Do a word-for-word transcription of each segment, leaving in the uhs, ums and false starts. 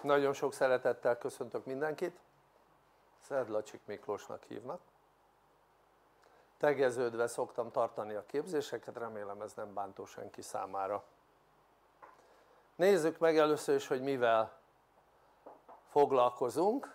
Nagyon sok szeretettel köszöntök mindenkit, Szedlacsik Miklósnak hívnak. Tegeződve szoktam tartani a képzéseket, remélem ez nem bántó senki számára. Nézzük meg először is, hogy mivel foglalkozunk.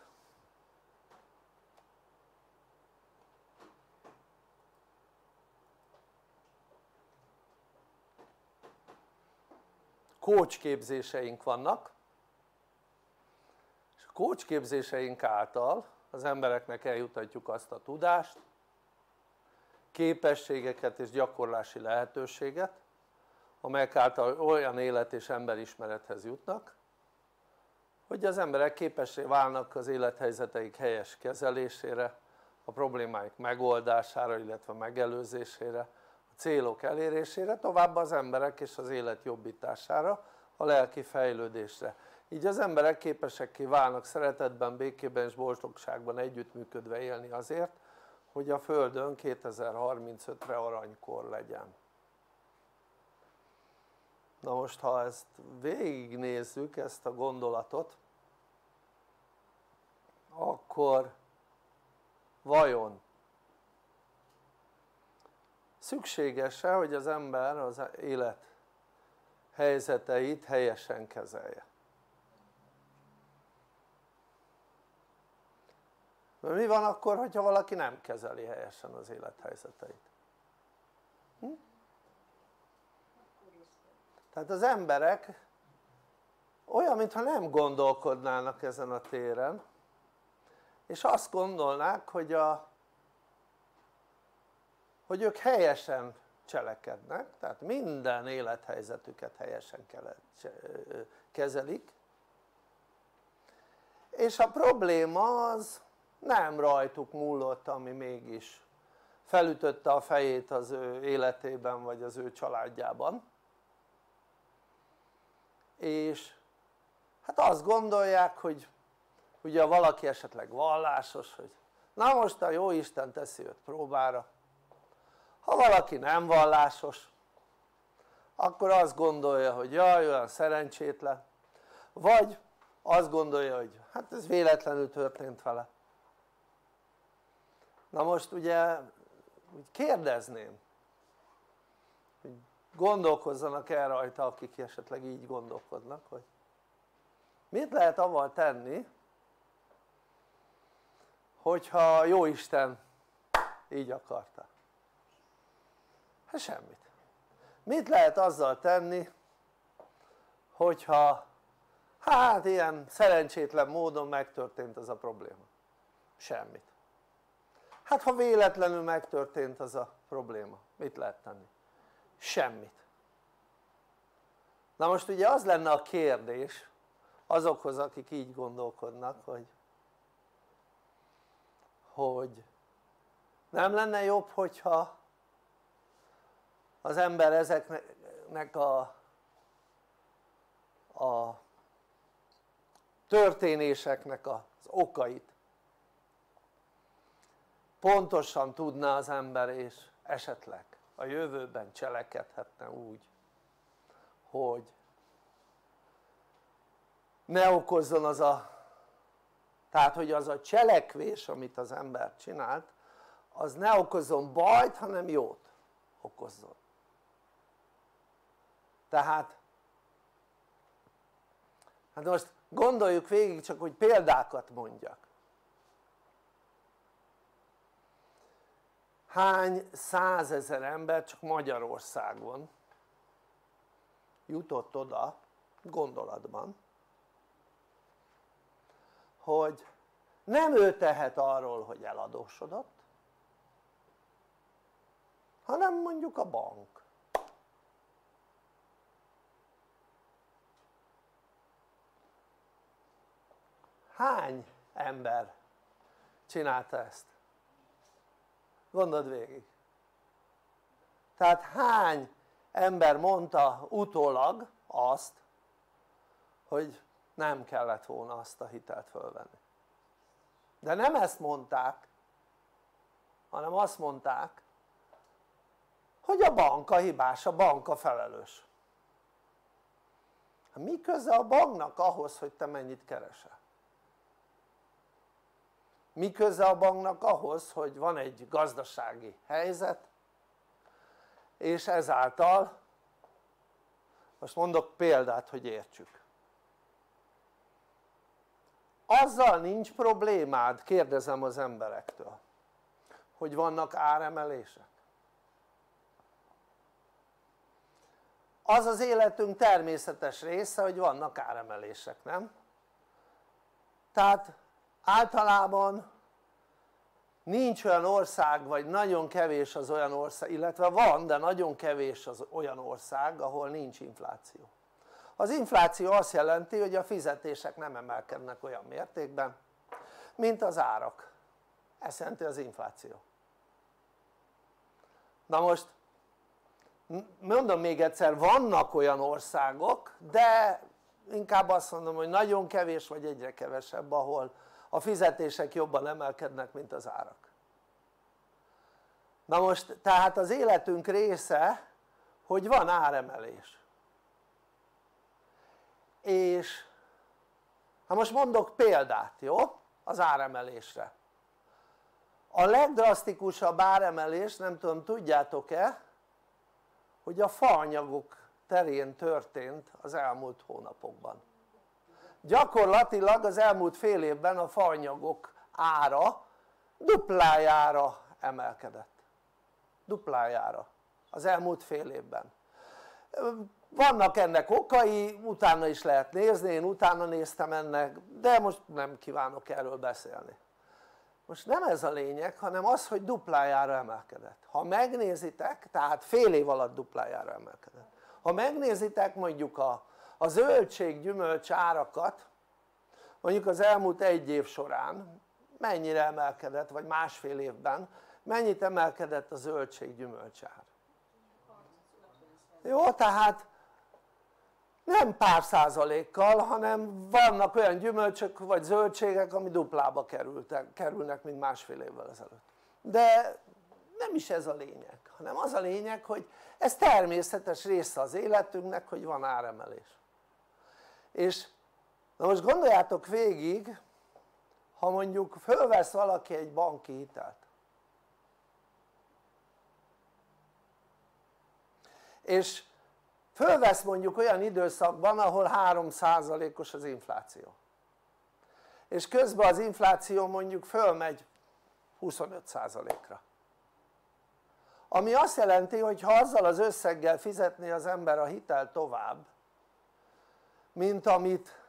Coach képzéseink vannak, és a coach képzéseink által az embereknek eljutatjuk azt a tudást, képességeket és gyakorlási lehetőséget, amelyek által olyan élet és emberismerethez jutnak, hogy az emberek képessé válnak az élethelyzeteik helyes kezelésére, a problémáik megoldására, illetve megelőzésére, a célok elérésére, továbbá az emberek és az élet jobbítására, a lelki fejlődésre. Így az emberek képesekké válnak szeretetben, békében és boldogságban együttműködve élni azért, hogy a Földön kétezer-harmincötre aranykor legyen. Na most, ha ezt végignézzük, ezt a gondolatot, akkor vajon szükséges-e, hogy az ember az élet helyzeteit helyesen kezelje? Mert mi van akkor, hogyha valaki nem kezeli helyesen az élethelyzeteit? Hm? Tehát az emberek olyan, mintha nem gondolkodnának ezen a téren, és azt gondolnák, hogy, a, hogy ők helyesen cselekednek, tehát minden élethelyzetüket helyesen kezelik, és a probléma az nem rajtuk múlott, ami mégis felütötte a fejét az ő életében vagy az ő családjában, és hát azt gondolják, hogy ugye valaki esetleg vallásos, hogy na most a jóisten teszi őt próbára. Ha valaki nem vallásos, akkor azt gondolja, hogy jaj, olyan szerencsétlen, vagy azt gondolja, hogy hát ez véletlenül történt vele. Na most ugye úgy kérdezném, hogy gondolkozzanak el rajta, akik esetleg így gondolkodnak, hogy mit lehet avval tenni, hogyha Jóisten így akarta? Hát semmit. Mit lehet azzal tenni, hogyha hát ilyen szerencsétlen módon megtörtént ez a probléma? Semmit. Hát ha véletlenül megtörtént az a probléma, mit lehet tenni? Semmit. Na most ugye az lenne a kérdés azokhoz, akik így gondolkodnak, hogy hogy nem lenne jobb, hogyha az ember ezeknek a, a történéseknek az okait pontosan tudná az ember, és esetleg a jövőben cselekedhetne úgy, hogy ne okozzon az a, tehát hogy az a cselekvés, amit az ember csinált, az ne okozzon bajt, hanem jót okozzon. Tehát hát most gondoljuk végig, csak hogy példákat mondjak. Hány százezer ember csak Magyarországon jutott oda gondolatban, hogy nem ő tehet arról, hogy eladósodott, hanem mondjuk a bank. Hány ember csinálta ezt? Gondold végig. Tehát hány ember mondta utólag azt, hogy nem kellett volna azt a hitelt fölvenni? De nem ezt mondták, hanem azt mondták, hogy a bank a hibás, a bank a felelős. Mi köze a banknak ahhoz, hogy te mennyit keresel? Mi köze a banknak ahhoz, hogy van egy gazdasági helyzet, és ezáltal, most mondok példát, hogy értsük, azzal nincs problémád, kérdezem az emberektől, hogy vannak áremelések? Az az életünk természetes része, hogy vannak áremelések, nem? Tehát általában nincs olyan ország, vagy nagyon kevés az olyan ország, illetve van, de nagyon kevés az olyan ország, ahol nincs infláció. Az infláció azt jelenti, hogy a fizetések nem emelkednek olyan mértékben, mint az árak. Ez jelenti az infláció. Na most mondom még egyszer, vannak olyan országok, de inkább azt mondom, hogy nagyon kevés vagy egyre kevesebb, ahol a fizetések jobban emelkednek, mint az árak. Na most tehát az életünk része, hogy van áremelés. És hát most mondok példát, jó? Az áremelésre. A legdrasztikusabb áremelés, nem tudom, tudjátok-e, hogy a faanyagok terén történt az elmúlt hónapokban. Gyakorlatilag az elmúlt fél évben a faanyagok ára duplájára emelkedett. Duplájára az elmúlt fél évben. Vannak ennek okai, utána is lehet nézni, én utána néztem ennek, de most nem kívánok erről beszélni. Most nem ez a lényeg, hanem az, hogy duplájára emelkedett. Ha megnézitek, tehát fél év alatt duplájára emelkedett. Ha megnézitek mondjuk a, a zöldség, gyümölcs árakat, mondjuk az elmúlt egy év során mennyire emelkedett, vagy másfél évben, mennyit emelkedett a zöldség, gyümölcs ár? Jó, tehát nem pár százalékkal, hanem vannak olyan gyümölcsök vagy zöldségek, ami duplába kerültek, kerülnek, mint másfél évvel ezelőtt. De nem is ez a lényeg, hanem az a lényeg, hogy ez természetes része az életünknek, hogy van áremelés. És na most gondoljátok végig, ha mondjuk fölvesz valaki egy banki hitelt, és fölvesz mondjuk olyan időszakban, ahol három százalékos az infláció, és közben az infláció mondjuk fölmegy huszonöt százalékra, ami azt jelenti, hogy ha azzal az összeggel fizetné az ember a hitelt tovább, mint amit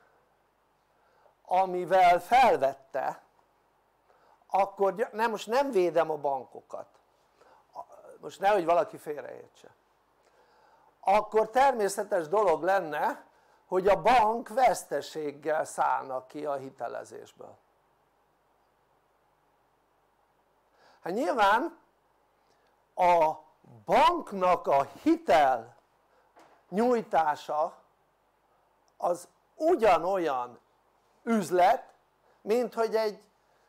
amivel felvette, akkor nem, most nem védem a bankokat, most nehogy valaki félreértse, akkor természetes dolog lenne, hogy a bank veszteséggel szállna ki a hitelezésből. Hát nyilván a banknak a hitel nyújtása az ugyanolyan üzlet, mint hogy egy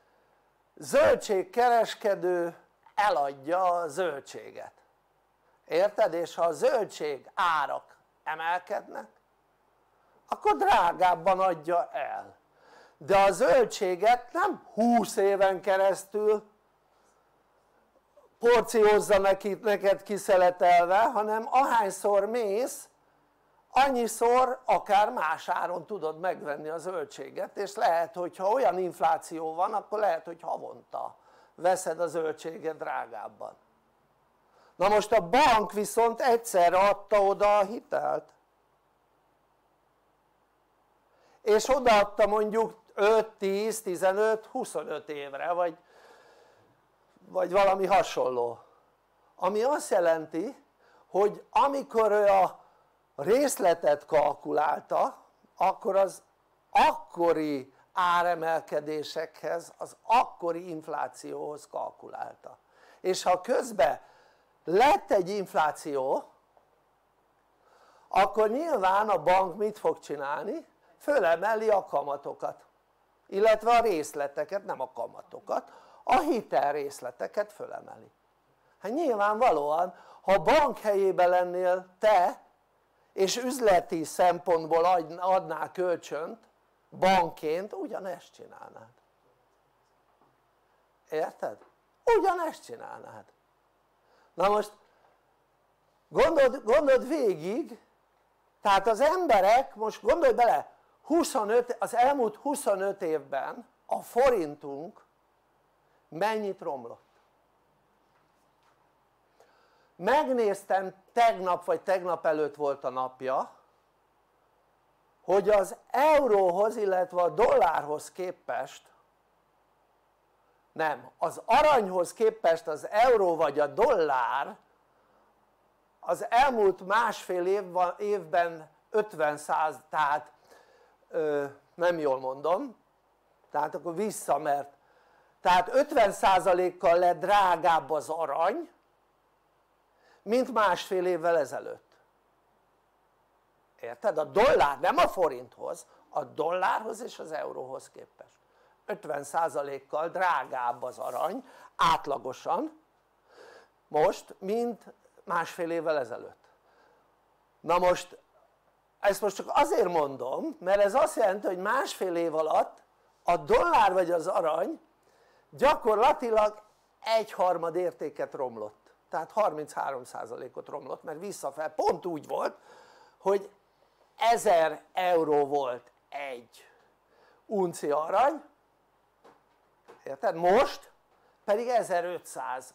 zöldségkereskedő eladja a zöldséget. Érted? És ha a zöldség árak emelkednek, akkor drágábban adja el. De a zöldséget nem húsz éven keresztül porciózza neked kiszeletelve, hanem ahányszor mész, annyiszor akár más áron tudod megvenni a zöldséget, és lehet, hogyha olyan infláció van, akkor lehet, hogy havonta veszed a zöldséget drágábban. Na most a bank viszont egyszerre adta oda a hitelt, és odaadta mondjuk öt, tíz, tizenöt, huszonöt évre, vagy, vagy valami hasonló, ami azt jelenti, hogy amikor ő a részletet kalkulálta, akkor az akkori áremelkedésekhez, az akkori inflációhoz kalkulálta. És ha közben lett egy infláció, akkor nyilván a bank mit fog csinálni? Fölemeli a kamatokat, illetve a részleteket, nem a kamatokat, a hitel részleteket fölemeli. Hát nyilvánvalóan, ha a bank helyében lennél te, és üzleti szempontból adnál kölcsönt bankként, ugyanezt csinálnád. Érted? Ugyanezt csinálnád. Na most gondold, gondold végig, tehát az emberek, most gondolj bele, huszonöt, az elmúlt huszonöt évben a forintunk mennyit romlott? Megnéztem tegnap vagy tegnap előtt volt a napja, hogy az euróhoz illetve a dollárhoz képest, nem, az aranyhoz képest az euró vagy a dollár az elmúlt másfél év, évben ötven száz, tehát ö, nem jól mondom, tehát akkor vissza, mert tehát ötven százalékkal lett drágább az arany, mint másfél évvel ezelőtt. Érted? A dollár, nem a forinthoz, a dollárhoz és az euróhoz képest ötven százalékkal drágább az arany átlagosan most, mint másfél évvel ezelőtt. Na most ezt most csak azért mondom, mert ez azt jelenti, hogy másfél év alatt a dollár vagy az arany gyakorlatilag egyharmad értéket romlott, tehát harminchárom százalékot romlott, mert visszafel pont úgy volt, hogy ezer euró volt egy uncia arany, érted? Most pedig ezerötszáz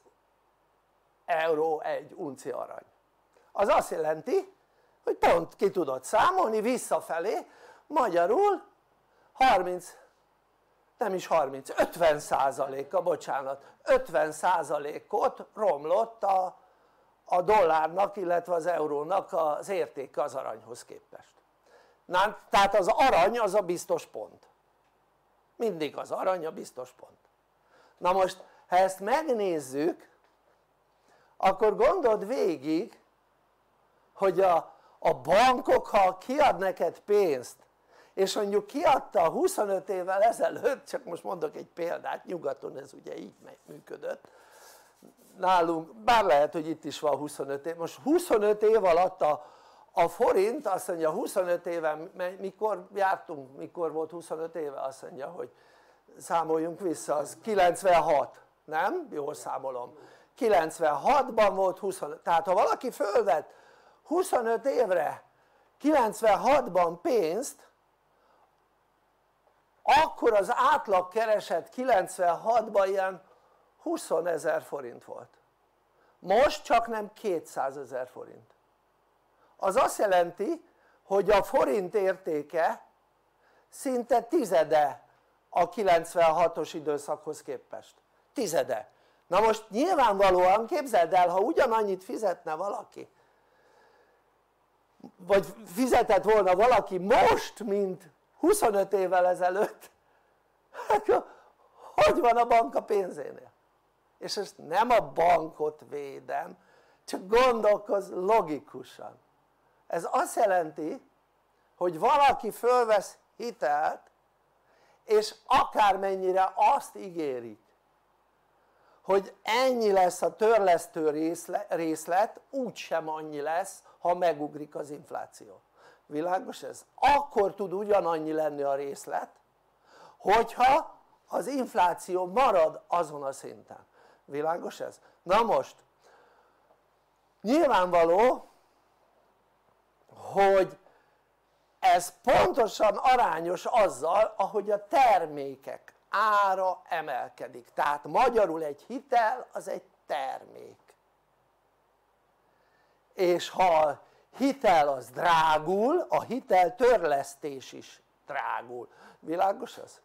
euró egy uncia arany. Az azt jelenti, hogy pont ki tudod számolni visszafelé, magyarul harminc, nem is harminc, ötven százaléka, bocsánat, ötven százalékot romlott a, a dollárnak, illetve az eurónak az értéke az aranyhoz képest. Na, tehát az arany az a biztos pont. Mindig az arany a biztos pont. Na most, ha ezt megnézzük, akkor gondold végig, hogy a, a bankok, ha kiad neked pénzt, és mondjuk kiadta huszonöt évvel ezelőtt, csak most mondok egy példát, nyugaton ez ugye így működött, nálunk, bár lehet, hogy itt is van huszonöt év, most huszonöt év alatt a, a forint, azt mondja huszonöt éve, mikor jártunk, mikor volt huszonöt éve, azt mondja, hogy számoljunk vissza, az kilencvenhat, nem? Jól számolom. kilencvenhatban volt huszonöt, tehát ha valaki fölvett huszonöt évre kilencvenhatban pénzt, akkor az átlag kereset kilencvenhatban ilyen huszonezer forint volt. Most csak nem kétszázezer forint. Az azt jelenti, hogy a forint értéke szinte tizede a kilencvenhatos időszakhoz képest. Tizede. Na most nyilvánvalóan képzeld el, ha ugyanannyit fizetne valaki, vagy fizetett volna valaki most, mint huszonöt évvel ezelőtt, akkor hogy van a bank a pénzénél? És ezt nem a bankot védem, csak gondolkozz logikusan. Ez azt jelenti, hogy valaki fölvesz hitelt, és akármennyire azt ígérik, hogy ennyi lesz a törlesztő részlet, úgysem annyi lesz, ha megugrik az infláció. Világos ez? Akkor tud ugyanannyi lenni a részlet, hogyha az infláció marad azon a szinten. Világos ez? Na most, nyilvánvaló, hogy ez pontosan arányos azzal, ahogy a termékek ára emelkedik. Tehát magyarul egy hitel az egy termék. És ha a hitel az drágul, a hitel törlesztés is drágul. Világos ez?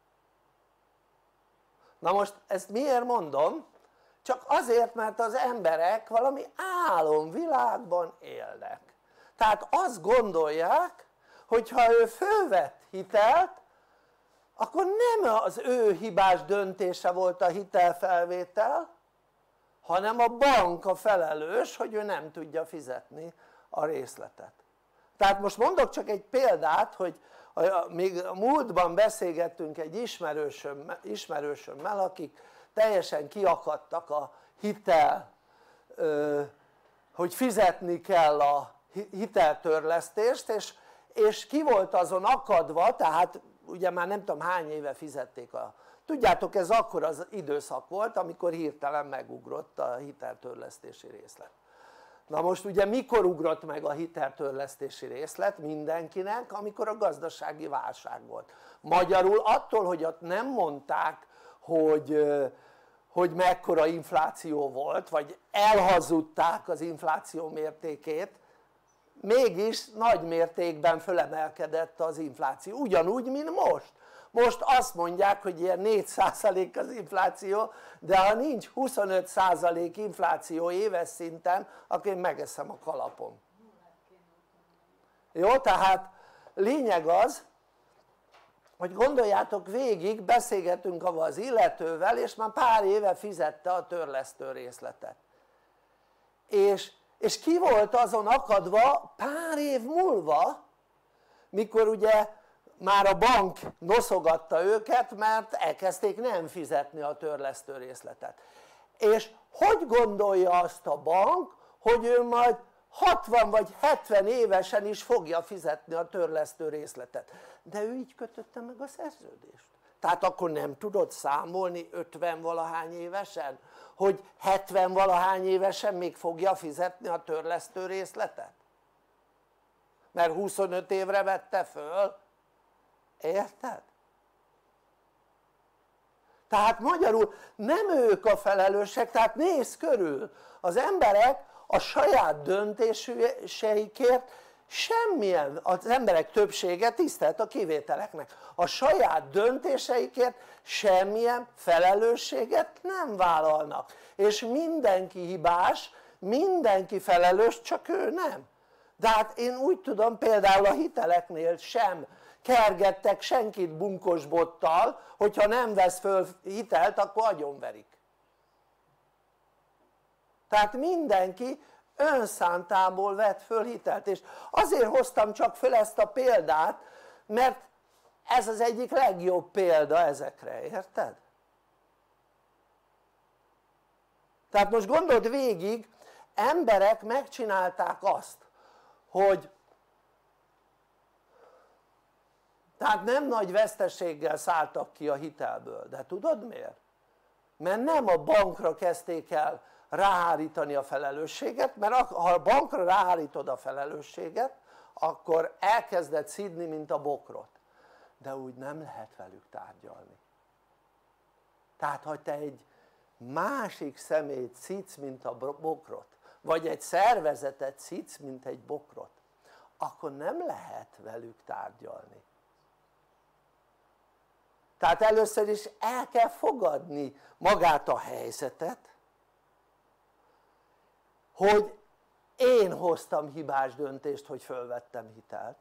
Na most ezt miért mondom? Csak azért, mert az emberek valami álomvilágban élnek. Tehát azt gondolják, hogy ha ő fölvett hitelt, akkor nem az ő hibás döntése volt a hitelfelvétel, hanem a bank a felelős, hogy ő nem tudja fizetni a részletet. Tehát most mondok csak egy példát, hogy még a múltban beszélgettünk egy ismerősömmel, ismerősömmel akik teljesen kiakadtak a hitel, hogy fizetni kell a hiteltörlesztést, és, és ki volt azon akadva, tehát ugye már nem tudom hány éve fizették a, tudjátok, ez akkor az időszak volt amikor hirtelen megugrott a hiteltörlesztési részlet. Na most ugye mikor ugrott meg a hiteltörlesztési részlet mindenkinek? Amikor a gazdasági válság volt. Magyarul attól, hogy ott nem mondták, hogy, hogy mekkora infláció volt, vagy elhazudták az infláció mértékét, mégis nagy mértékben fölemelkedett az infláció, ugyanúgy mint most. Most azt mondják, hogy ilyen négy százalék az infláció, de ha nincs huszonöt százalék infláció éves szinten, akkor én megeszem a kalapom. Jó, tehát lényeg az, hogy gondoljátok végig, beszélgetünk avval az illetővel, és már pár éve fizette a törlesztő részletet. És, és ki volt azon akadva pár év múlva, mikor ugye már a bank noszogatta őket, mert elkezdték nem fizetni a törlesztő részletet. És hogy gondolja azt a bank, hogy ő majd hatvan vagy hetven évesen is fogja fizetni a törlesztő részletet? De ő így kötötte meg a szerződést. Tehát akkor nem tudod számolni ötven valahány évesen, hogy hetven valahány évesen még fogja fizetni a törlesztő részletet? Mert huszonöt évre vette föl. Érted? Tehát magyarul nem ők a felelősek, tehát nézz körül, az emberek a saját döntéseikért semmilyen, az emberek többsége, tisztelt a kivételeknek, a saját döntéseikért semmilyen felelősséget nem vállalnak, és mindenki hibás, mindenki felelős, csak ő nem. De hát én úgy tudom, például a hiteleknél sem kergettek senkit bunkosbottal, hogyha nem vesz föl hitelt, akkor agyonverik. Tehát mindenki önszántából vett föl hitelt, és azért hoztam csak föl ezt a példát, mert ez az egyik legjobb példa ezekre, érted? Tehát most gondold végig, emberek megcsinálták azt, hogy tehát nem nagy veszteséggel szálltak ki a hitelből, de tudod miért? Mert nem a bankra kezdték el ráhárítani a felelősséget, mert ha a bankra ráhárítod a felelősséget, akkor elkezded szidni, mint a bokrot, de úgy nem lehet velük tárgyalni. Tehát ha te egy másik személyt szidsz, mint a bokrot, vagy egy szervezetet szidsz, mint egy bokrot, akkor nem lehet velük tárgyalni. Tehát először is el kell fogadni magát a helyzetet, hogy én hoztam hibás döntést, hogy fölvettem hitelt.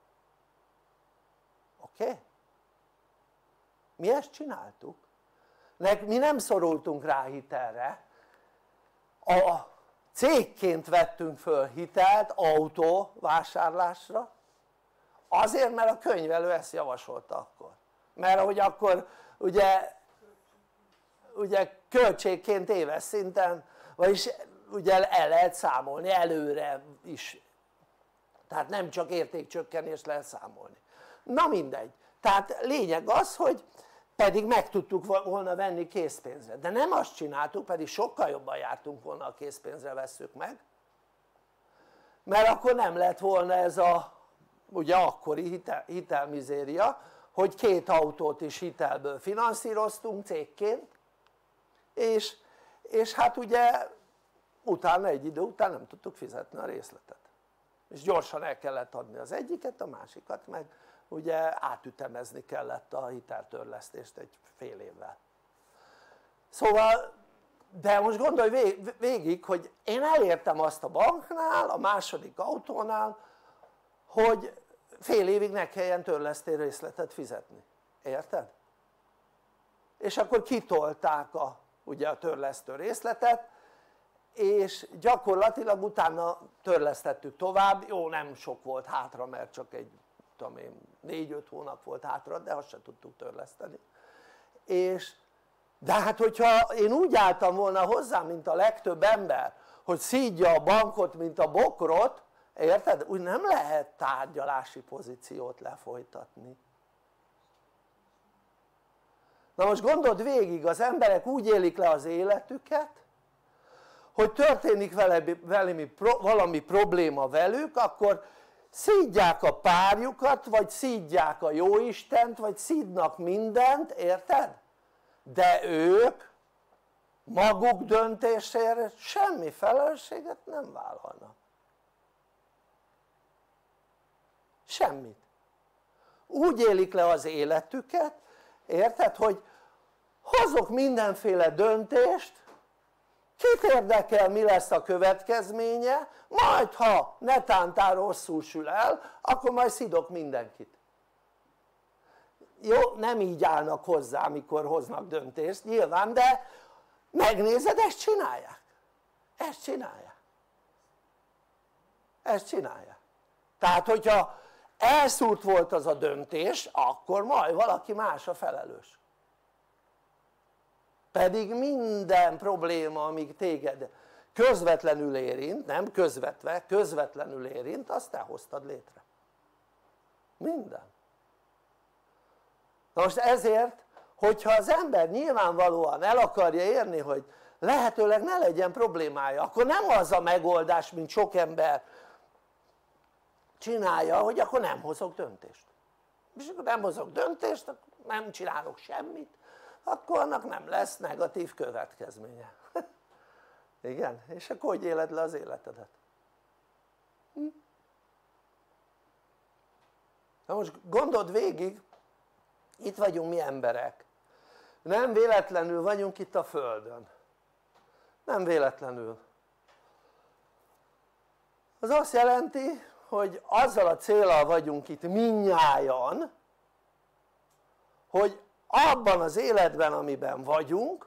Oké? Okay? Mi ezt csináltuk. Mi nem szorultunk rá hitelre. A cégként vettünk föl hitelt autóvásárlásra, azért, mert a könyvelő ezt javasolta akkor. Mert ahogy akkor ugye, ugye költségként éves szinten, vagyis ugye el lehet számolni előre is, tehát nem csak értékcsökkenést lehet számolni. Na mindegy, tehát lényeg az, hogy pedig meg tudtuk volna venni készpénzre, de nem azt csináltuk, pedig sokkal jobban jártunk volna, a készpénzre vesszük meg, mert akkor nem lett volna ez a ugye akkori hitel, hitelmizéria, hogy két autót is hitelből finanszíroztunk cégként, és, és hát ugye utána egy idő után nem tudtuk fizetni a részletet, és gyorsan el kellett adni az egyiket, a másikat meg ugye átütemezni kellett a hiteltörlesztést egy fél évvel. Szóval, de most gondolj végig, hogy én elértem azt a banknál, a második autónál, hogy fél évig ne kelljen törlesztő részletet fizetni, érted? És akkor kitolták a, ugye a törlesztő részletet, és gyakorlatilag utána törlesztettük tovább, jó, nem sok volt hátra, mert csak egy tudom én négy-öt hónap volt hátra, de azt sem tudtuk törleszteni. És de hát hogyha én úgy álltam volna hozzá, mint a legtöbb ember, hogy szídja a bankot, mint a bokrot, érted? Úgy nem lehet tárgyalási pozíciót lefolytatni. Na most gondold végig, az emberek úgy élik le az életüket, hogy történik valami, valami probléma velük, akkor szídják a párjukat, vagy szídják a jóistent, vagy szídnak mindent, érted? De ők maguk döntésére semmi felelősséget nem vállalnak. Semmit. Úgy élik le az életüket, érted, hogy hozok mindenféle döntést, kit érdekel mi lesz a következménye, majd ha netántán rosszul sül el, akkor majd szidok mindenkit. Jó, nem így állnak hozzá, amikor hoznak döntést nyilván, de megnézed, ezt csinálják, ezt csinálják, ezt csinálják. Tehát hogyha elszúrt volt az a döntés, akkor majd valaki más a felelős. Pedig minden probléma, amíg téged közvetlenül érint, nem közvetve, közvetlenül érint, azt te hoztad létre. Minden. Na most ezért, hogyha az ember nyilvánvalóan el akarja érni, hogy lehetőleg ne legyen problémája, akkor nem az a megoldás, mint sok ember csinálja, hogy akkor nem hozok döntést. És akkor nem hozok döntést, akkor nem csinálok semmit, akkor annak nem lesz negatív következménye. Igen? És akkor hogy éled le az életedet? Hm? Na most gondold végig, itt vagyunk mi emberek, nem véletlenül vagyunk itt a Földön, nem véletlenül. Az azt jelenti, hogy azzal a céllal vagyunk itt mindnyájan, hogy abban az életben, amiben vagyunk,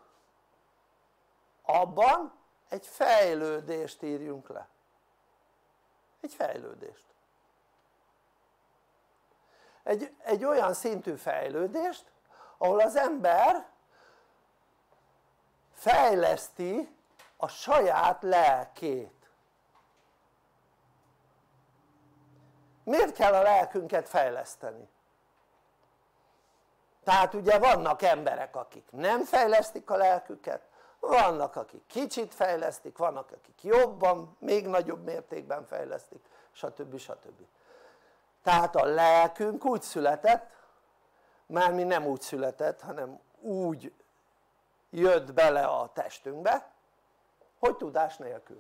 abban egy fejlődést írjunk le. Egy fejlődést. Egy, egy olyan szintű fejlődést, ahol az ember fejleszti a saját lelkét. Miért kell a lelkünket fejleszteni? Tehát ugye vannak emberek, akik nem fejlesztik a lelküket, vannak akik kicsit fejlesztik, vannak akik jobban, még nagyobb mértékben fejlesztik, stb. stb. Tehát a lelkünk úgy született, mármi nem úgy született, hanem úgy jött bele a testünkbe, hogy tudás nélkül.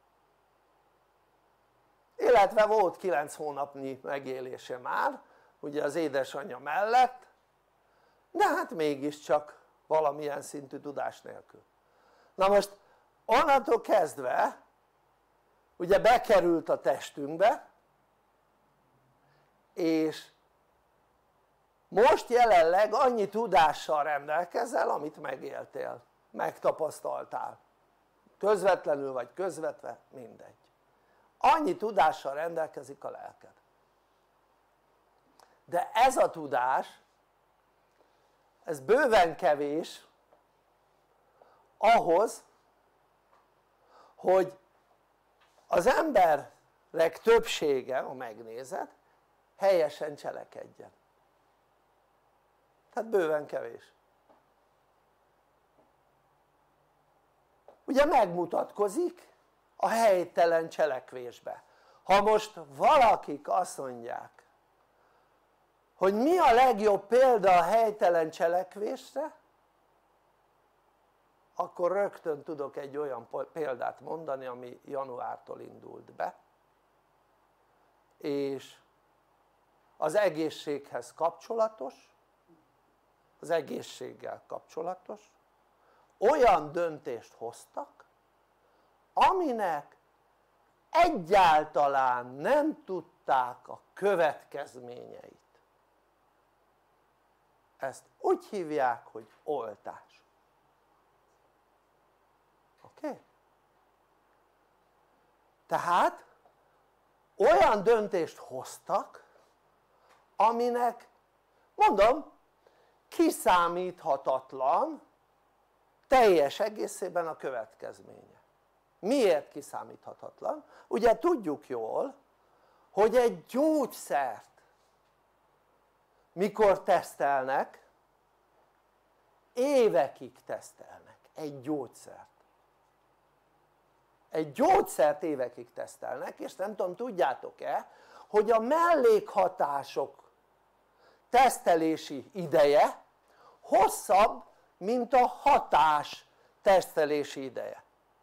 Illetve volt kilenc hónapnyi megélése már, ugye az édesanyja mellett, de hát mégiscsak valamilyen szintű tudás nélkül. Na most onnantól kezdve ugye bekerült a testünkbe, és most jelenleg annyi tudással rendelkezel, amit megéltél, megtapasztaltál, közvetlenül vagy közvetve, mindegy. Annyi tudással rendelkezik a lelked. De ez a tudás, ez bőven kevés ahhoz, hogy az emberek többsége, ha megnézed, helyesen cselekedjen. Tehát bőven kevés. Ugye megmutatkozik a helytelen cselekvésbe. Ha most valakik azt mondják, hogy mi a legjobb példa a helytelen cselekvésre, akkor rögtön tudok egy olyan példát mondani, ami januártól indult be, és az egészséghez kapcsolatos, az egészséggel kapcsolatos olyan döntést hoztak, aminek egyáltalán nem tudták a következményeit. Ezt úgy hívják, hogy oltás. Oké? Okay? Tehát olyan döntést hoztak, aminek, mondom, kiszámíthatatlan teljes egészében a következménye. Miért kiszámíthatatlan? Ugye tudjuk jól, hogy egy gyógyszert mikor tesztelnek, évekig tesztelnek egy gyógyszert. Egy gyógyszert évekig tesztelnek, és nem tudom, tudjátok-e, hogy a mellékhatások tesztelési ideje hosszabb, mint a hatás tesztelési ideje.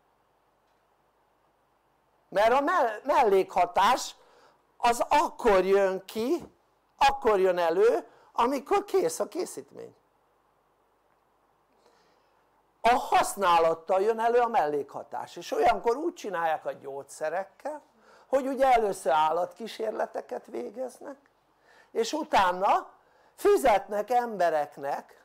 Mert a mellékhatás az akkor jön ki, akkor jön elő, amikor kész a készítmény. A használattal jön elő a mellékhatás, és olyankor úgy csinálják a gyógyszerekkel, hogy ugye először állatkísérleteket végeznek, és utána fizetnek embereknek,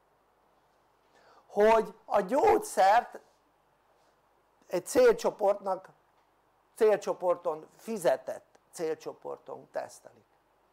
hogy a gyógyszert egy célcsoportnak, célcsoporton, fizetett célcsoporton tesztelik.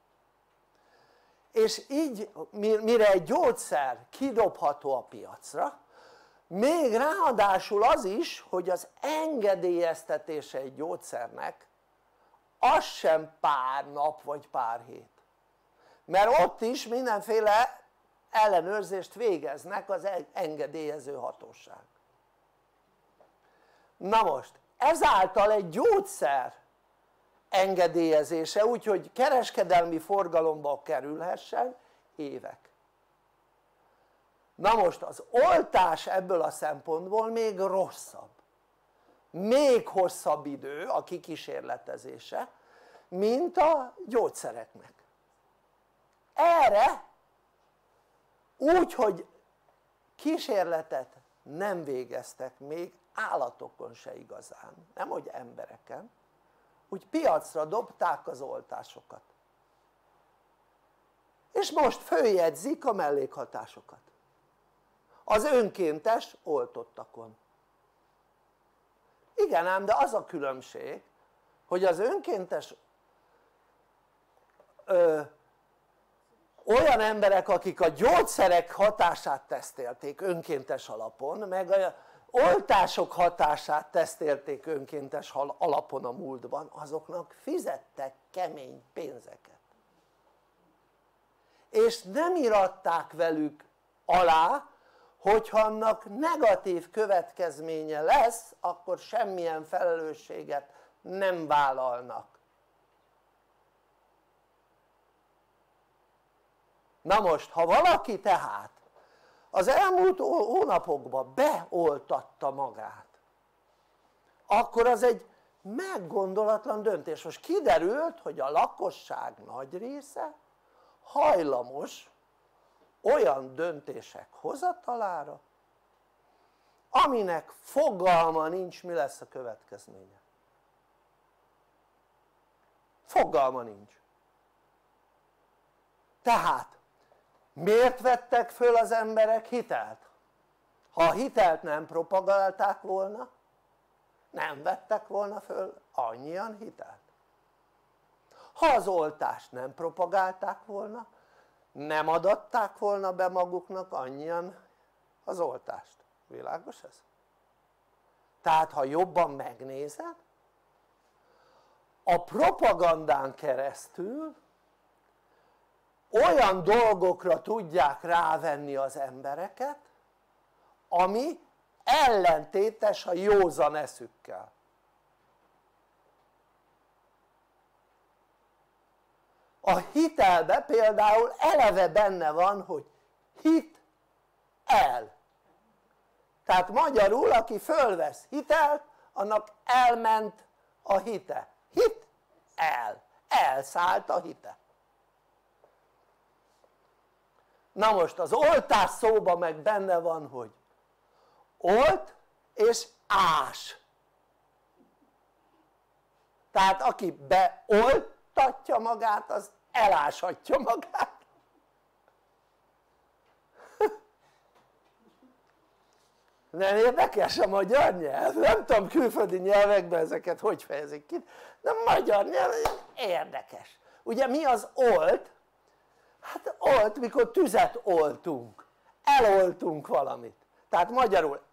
És így mire egy gyógyszer kidobható a piacra, még ráadásul az is, hogy az engedélyeztetése egy gyógyszernek az sem pár nap vagy pár hét, mert ott is mindenféle ellenőrzést végeznek az engedélyező hatóság. Na most ezáltal egy gyógyszer engedélyezése úgy, hogy kereskedelmi forgalomba kerülhessen, évek. Na most az oltás ebből a szempontból még rosszabb, még hosszabb idő a kikísérletezése, mint a gyógyszereknek. Erre úgy, hogy kísérletet nem végeztek még állatokon se igazán, nemhogy embereken, úgy piacra dobták az oltásokat. És most följegyzik a mellékhatásokat az önkéntes oltottakon. Igen ám, de az a különbség, hogy az önkéntes ö, olyan emberek, akik a gyógyszerek hatását tesztelték önkéntes alapon, meg a oltások hatását tesztelték önkéntes alapon a múltban, azoknak fizettek kemény pénzeket. És nem iratták velük alá, hogyha annak negatív következménye lesz, akkor semmilyen felelősséget nem vállalnak. Na most, ha valaki tehát az elmúlt hónapokban beoltatta magát, akkor az egy meggondolatlan döntés. Most kiderült, hogy a lakosság nagy része hajlamos olyan döntések hozatalára, aminek fogalma nincs, mi lesz a következménye. Fogalma nincs. Tehát miért vettek föl az emberek hitelt? Ha a hitelt nem propagálták volna, nem vettek volna föl annyian hitelt. Ha az oltást nem propagálták volna, nem adatták volna be maguknak annyian az oltást. Világos ez? Tehát ha jobban megnézed, a propagandán keresztül olyan dolgokra tudják rávenni az embereket, ami ellentétes a józan eszükkel. A hitelbe például eleve benne van, hogy hit el. Tehát magyarul, aki fölvesz hitelt, annak elment a hite. Hit el. Elszállt a hite. Na most az oltás szóban meg benne van, hogy olt és ás. Tehát aki beoltatja magát, az eláshatja magát. Nem érdekes a magyar nyelv? Nem tudom külföldi nyelvekben ezeket hogy fejezik ki, de a magyar nyelv érdekes. Ugye mi az olt? Hát olt, mikor tüzet oltunk, eloltunk valamit. Tehát magyarul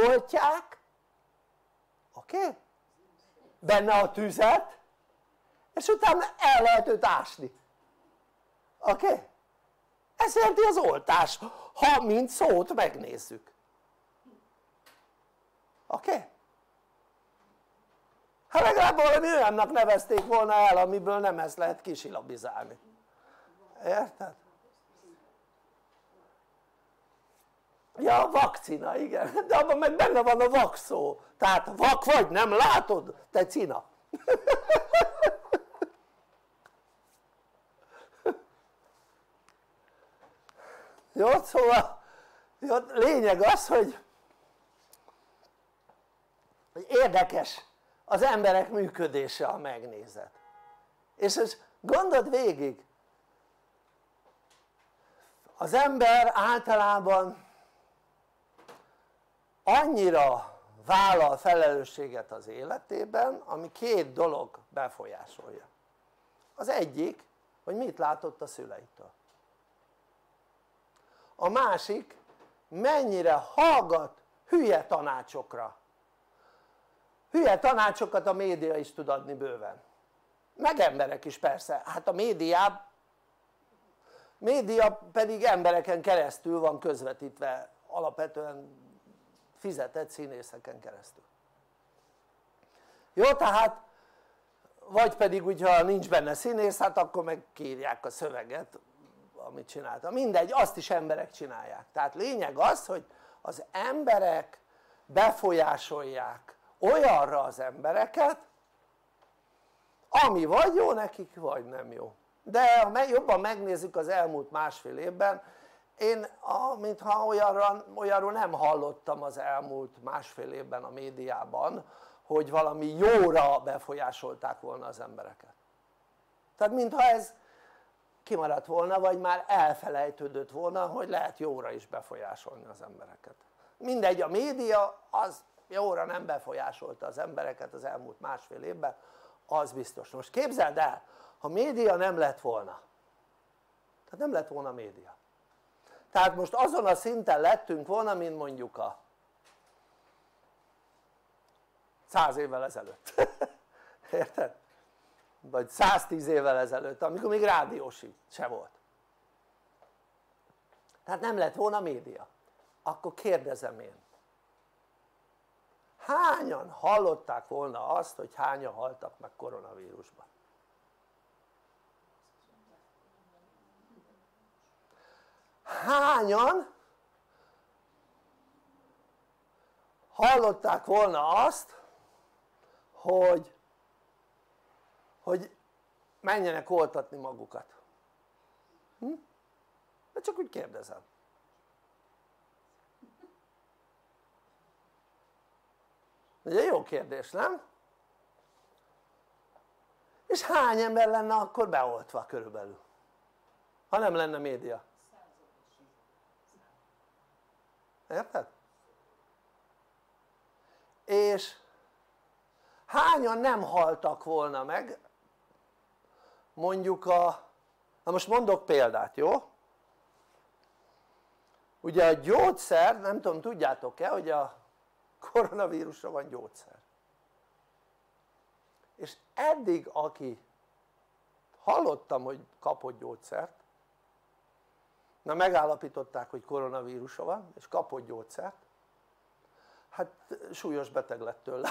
eloltják, oké? Okay? Benne a tüzet, és utána el lehet őt ásni, oké? Okay? Ez jelenti az oltás, ha mint szót megnézzük, oké? Okay? Ha legalább valami olyannak nevezték volna el, amiből nem ezt lehet kisilabizálni, érted? Ja, a vakcina, igen, de abban meg benne van a vak szó, tehát vak vagy, nem látod, te cina. Jó, szóval jó, lényeg az, hogy, hogy érdekes az emberek működése, ha megnézed, és ez gondold végig, az ember általában annyira vállal felelősséget az életében, ami két dolog befolyásolja. Az egyik, hogy mit látott a szüleitől, a másik mennyire hallgat hülye tanácsokra. Hülye tanácsokat a média is tud adni bőven, meg emberek is persze, hát a média, média pedig embereken keresztül van közvetítve, alapvetően fizetett színészeken keresztül. Jó, tehát vagy pedig hogyha nincs benne színész, hát akkor meg kiírják a szöveget, amit csinálta, mindegy, azt is emberek csinálják. Tehát lényeg az, hogy az emberek befolyásolják olyanra az embereket, ami vagy jó nekik, vagy nem jó. De ha jobban megnézzük az elmúlt másfél évben, én mintha olyanra, olyanról nem hallottam az elmúlt másfél évben a médiában, hogy valami jóra befolyásolták volna az embereket. Tehát mintha ez kimaradt volna, vagy már elfelejtődött volna, hogy lehet jóra is befolyásolni az embereket. Mindegy, a média az jóra nem befolyásolta az embereket az elmúlt másfél évben, az biztos. Most képzeld el, ha média nem lett volna, tehát nem lett volna média, tehát most azon a szinten lettünk volna, mint mondjuk a száz évvel ezelőtt, érted? Vagy száztíz évvel ezelőtt, amikor még rádiós se volt, tehát nem lett volna média. Akkor kérdezem én, hányan hallották volna azt, hogy hányan haltak meg koronavírusban? Hányan hallották volna azt, hogy, hogy menjenek oltatni magukat? Hm? De csak úgy kérdezem. Ugye jó kérdés, nem? És hány ember lenne akkor beoltva körülbelül, ha nem lenne média? Érted? És hányan nem haltak volna meg mondjuk a, na most mondok példát, jó? Ugye a gyógyszer, nem tudom, tudjátok-e, hogy a koronavírusra van gyógyszer, és eddig aki hallottam, hogy kapott gyógyszert, na megállapították, hogy koronavírusa van és kapott gyógyszert, hát súlyos beteg lett tőle.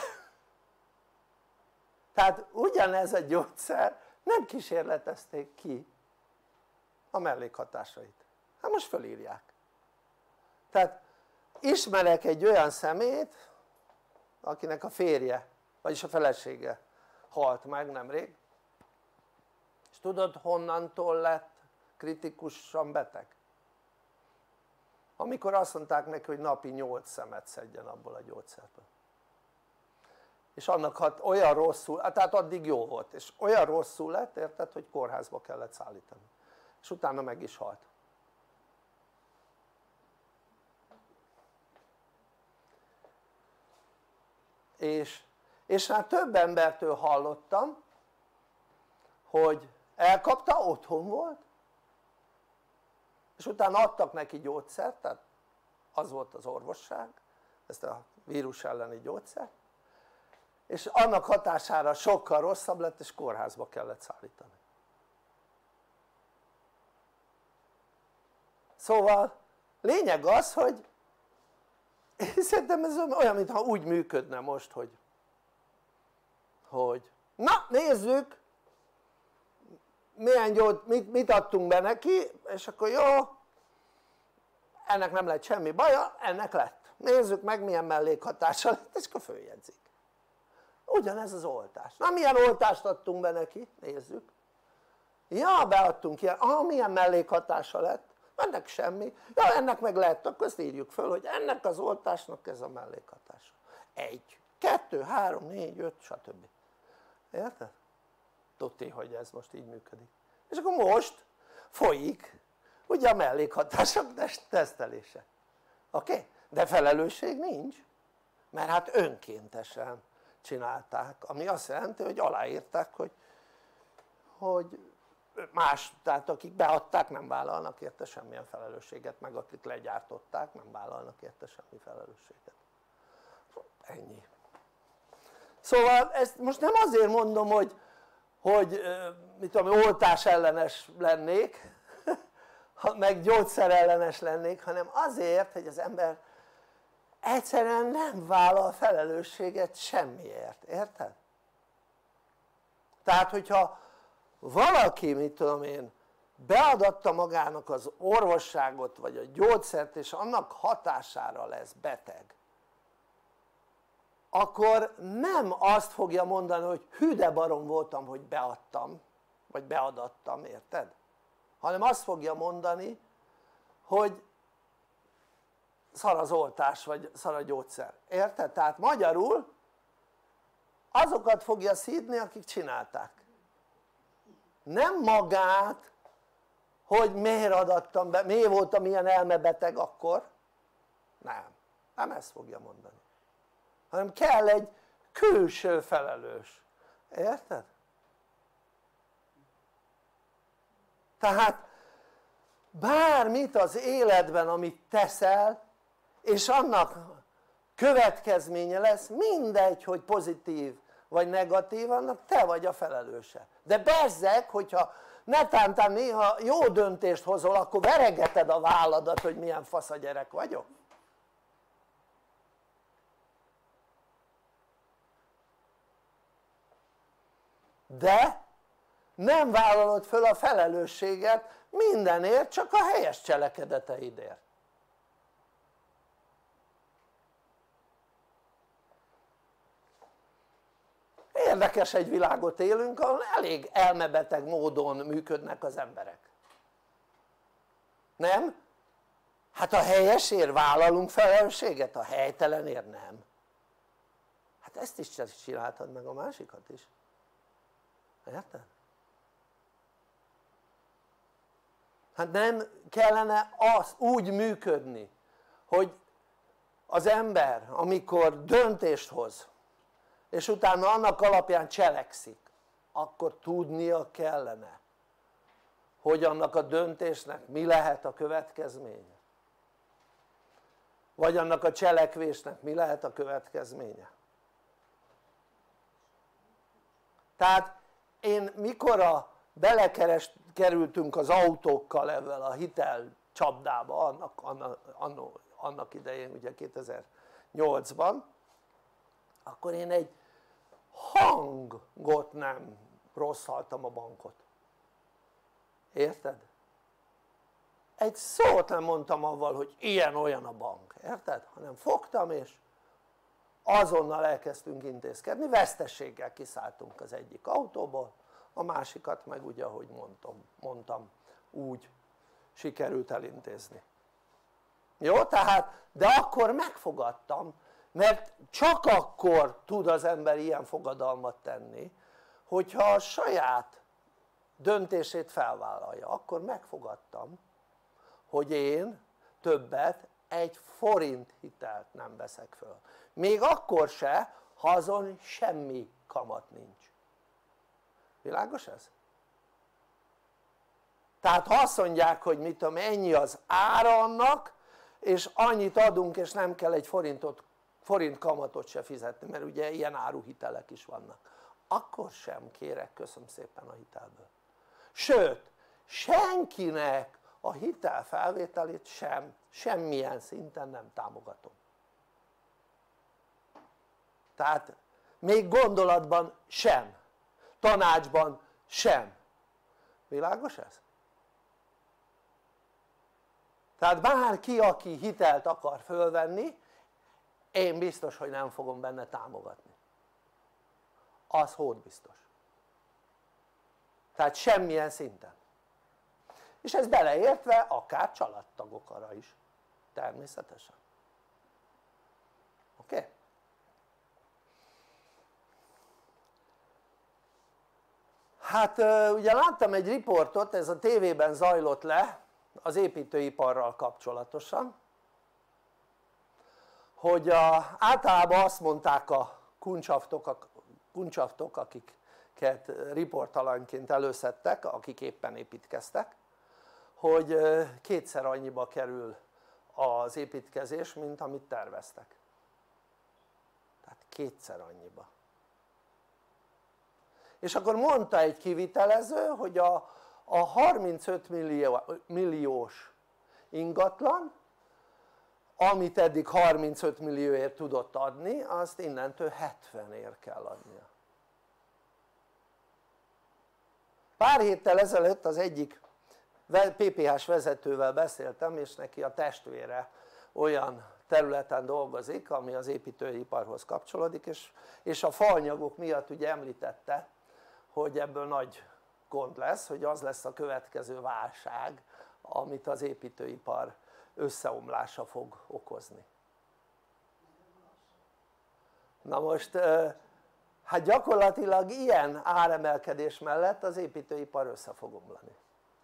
Tehát ugyanez a gyógyszer nem kísérletezték ki a mellékhatásait, hát most fölírják. Tehát ismerek egy olyan személyt, akinek a férje, vagyis a felesége halt meg nemrég, és tudod honnantól lett kritikusan beteg? Amikor azt mondták neki, hogy napi nyolc szemet szedjen abból a gyógyszerből, és annak hát olyan rosszul, tehát addig jó volt, és olyan rosszul lett, érted, hogy kórházba kellett szállítani, és utána meg is halt. és, és hát több embertől hallottam, hogy elkapta, otthon volt, és utána adtak neki gyógyszert, tehát az volt az orvosság, ezt a vírus elleni gyógyszert, és annak hatására sokkal rosszabb lett és kórházba kellett szállítani. Szóval lényeg az, hogy én szerintem ez olyan, mintha úgy működne most, hogy hogy na nézzük milyen gyógy, mit, mit adtunk be neki, és akkor jó, ennek nem lett semmi baja, ennek lett, nézzük meg milyen mellékhatása lett, és akkor följegyzik. Ugyanez az oltás. Na milyen oltást adtunk be neki, nézzük. Ja, beadtunk ilyen, ah, milyen mellékhatása lett, ennek semmi, ja, ennek meg lett, akkor ezt írjuk föl, hogy ennek az oltásnak ez a mellékhatása. Egy, kettő, három, négy, öt, stb. Érted? Tudti, hogy ez most így működik. És akkor most folyik ugye a mellékhatások tesztelése. Oké? Okay? De felelősség nincs, mert hát önkéntesen csinálták, ami azt jelenti, hogy aláírták, hogy, hogy más, tehát akik beadták nem vállalnak érte semmilyen felelősséget, meg akik legyártották nem vállalnak érte semmi felelősséget. Ennyi. Szóval ezt most nem azért mondom, hogy, hogy mit tudom, oltás ellenes lennék, meg gyógyszer ellenes lennék, hanem azért, hogy az ember egyszerűen nem vállal felelősséget semmiért, érted? Tehát hogyha valaki, mit tudom én, beadatta magának az orvosságot vagy a gyógyszert és annak hatására lesz beteg, akkor nem azt fogja mondani, hogy hű de barom voltam, hogy beadtam vagy beadattam, érted? Hanem azt fogja mondani, hogy szar az oltás vagy szar a gyógyszer, érted? Tehát magyarul azokat fogja szídni, akik csinálták, nem magát, hogy miért adattam be, miért voltam ilyen elmebeteg akkor, nem, nem ezt fogja mondani, hanem kell egy külső felelős, érted? Tehát bármit az életben amit teszel és annak következménye lesz, mindegy hogy pozitív vagy negatív, annak te vagy a felelőse. De bezzeg, hogyha netántán néha jó döntést hozol, akkor veregeted a válladat, hogy milyen fasz a gyerek vagyok. De nem vállalod föl a felelősséget mindenért, csak a helyes cselekedeteidért. Érdekes egy világot élünk, ahol elég elmebeteg módon működnek az emberek. Nem? Hát a helyesért vállalunk felelősséget, a helytelenért nem. Hát ezt is csináltad meg a másikat is. Érted? Hát nem kellene az úgy működni, hogy az ember amikor döntést hoz és utána annak alapján cselekszik, akkor tudnia kellene, hogy annak a döntésnek mi lehet a következménye, vagy annak a cselekvésnek mi lehet a következménye. Tehát én mikor a belekerültünk az autókkal ebben a hitel csapdába annak, annak, annak, annak idején ugye kétezer-nyolcban, akkor én egy hangot nem rosszaltam a bankot, érted? Egy szót nem mondtam avval, hogy ilyen olyan a bank, érted? Hanem fogtam és azonnal elkezdtünk intézkedni, veszteséggel kiszálltunk az egyik autóból, a másikat meg ugye ahogy mondtam, mondtam úgy sikerült elintézni. Jó? Tehát, de akkor megfogadtam, mert csak akkor tud az ember ilyen fogadalmat tenni, hogyha a saját döntését felvállalja. Akkor megfogadtam, hogy én többet egy forint hitelt nem veszek föl. Még akkor se, ha azon semmi kamat nincs. Világos ez? Tehát ha azt mondják, hogy mit tudom, ennyi az ára annak, és annyit adunk és nem kell egy forintot forint kamatot se fizetni, mert ugye ilyen áruhitelek is vannak, akkor sem kérek köszönöm szépen a hitelből. Sőt, senkinek a hitelfelvételét sem, semmilyen szinten nem támogatom. Tehát még gondolatban sem, tanácsban sem. Világos ez? Tehát bárki, aki hitelt akar fölvenni, én biztos, hogy nem fogom benne támogatni. Az hódbiztos. Tehát semmilyen szinten. És ez beleértve akár családtagokra is. Természetesen. Oké? Okay? Hát ugye láttam egy riportot, ez a tévében zajlott le az építőiparral kapcsolatosan, hogy a, általában azt mondták a kuncsaftok, a kuncsaftok, akiket riportalanként előszedtek, akik éppen építkeztek, hogy kétszer annyiba kerül az építkezés, mint amit terveztek. Tehát kétszer annyiba. És akkor mondta egy kivitelező, hogy a, a harmincöt millió, milliós ingatlan, amit eddig harmincöt millióért tudott adni, azt innentől hetvenért kell adnia. Pár héttel ezelőtt az egyik pé pé hás vezetővel beszéltem, és neki a testvére olyan területen dolgozik, ami az építőiparhoz kapcsolódik, és, és a faanyagok miatt ugye említette, hogy ebből nagy gond lesz, hogy az lesz a következő válság, amit az építőipar összeomlása fog okozni. Na most hát gyakorlatilag ilyen áremelkedés mellett az építőipar össze fog omlani.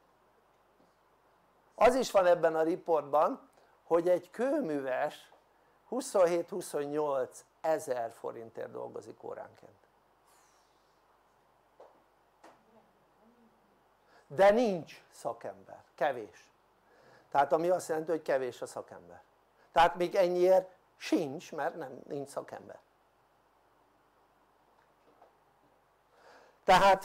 Az is van ebben a riportban, hogy egy kőműves huszonhét-huszonnyolc ezer forintért dolgozik óránként. De nincs szakember, kevés. Tehát ami azt jelenti, hogy kevés a szakember. Tehát még ennyiért sincs, mert nem, nincs szakember. Tehát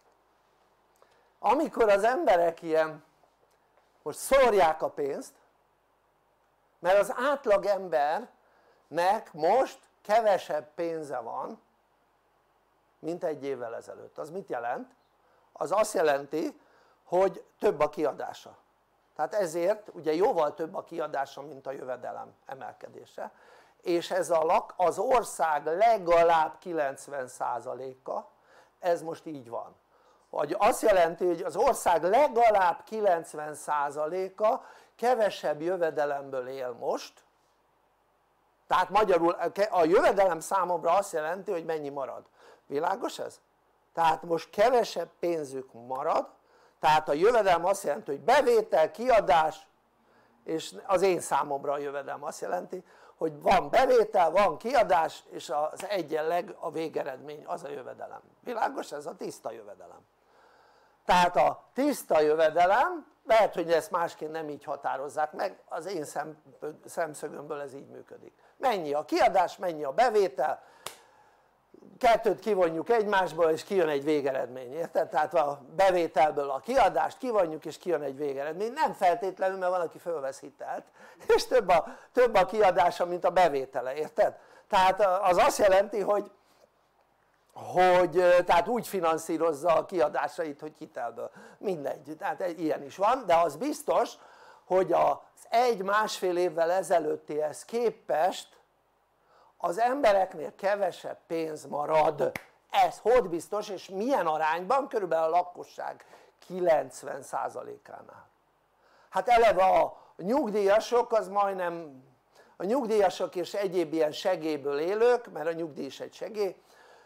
amikor az emberek ilyen most szórják a pénzt, mert az átlag embernek most kevesebb pénze van, mint egy évvel ezelőtt. Az mit jelent? Az azt jelenti, hogy több a kiadása. Tehát ezért ugye jóval több a kiadása, mint a jövedelem emelkedése, és ez a lak, az ország legalább kilencven százaléka, ez most így van. Vagy azt jelenti, hogy az ország legalább kilencven százaléka kevesebb jövedelemből él most, tehát magyarul a jövedelem számomra azt jelenti, hogy mennyi marad. Világos ez? Tehát most kevesebb pénzük marad, tehát a jövedelem azt jelenti, hogy bevétel, kiadás, és az én számomra a jövedelem azt jelenti, hogy van bevétel, van kiadás, és az egyenleg a végeredmény az a jövedelem. Világos? Ez a tiszta jövedelem. Tehát a tiszta jövedelem, lehet, hogy ezt másként nem így határozzák meg, az én szemszögömből ez így működik. Mennyi a kiadás, mennyi a bevétel, kettőt kivonjuk egymásból és kijön egy végeredmény, érted? Tehát a bevételből a kiadást kivonjuk és kijön egy végeredmény, nem feltétlenül, mert van, aki fölvesz hitelt és több a, több a kiadása, mint a bevétele, érted? Tehát az azt jelenti, hogy, hogy tehát úgy finanszírozza a kiadásait, hogy hitelből, mindegy, tehát ilyen is van, de az biztos, hogy az egy-másfél évvel ezelőttihez képest az embereknél kevesebb pénz marad, ez hogy biztos, és milyen arányban? Körülbelül a lakosság kilencven százalékánál. Hát eleve a nyugdíjasok az majdnem, a nyugdíjasok és egyéb ilyen segélyből élők, mert a nyugdíj is egy segély,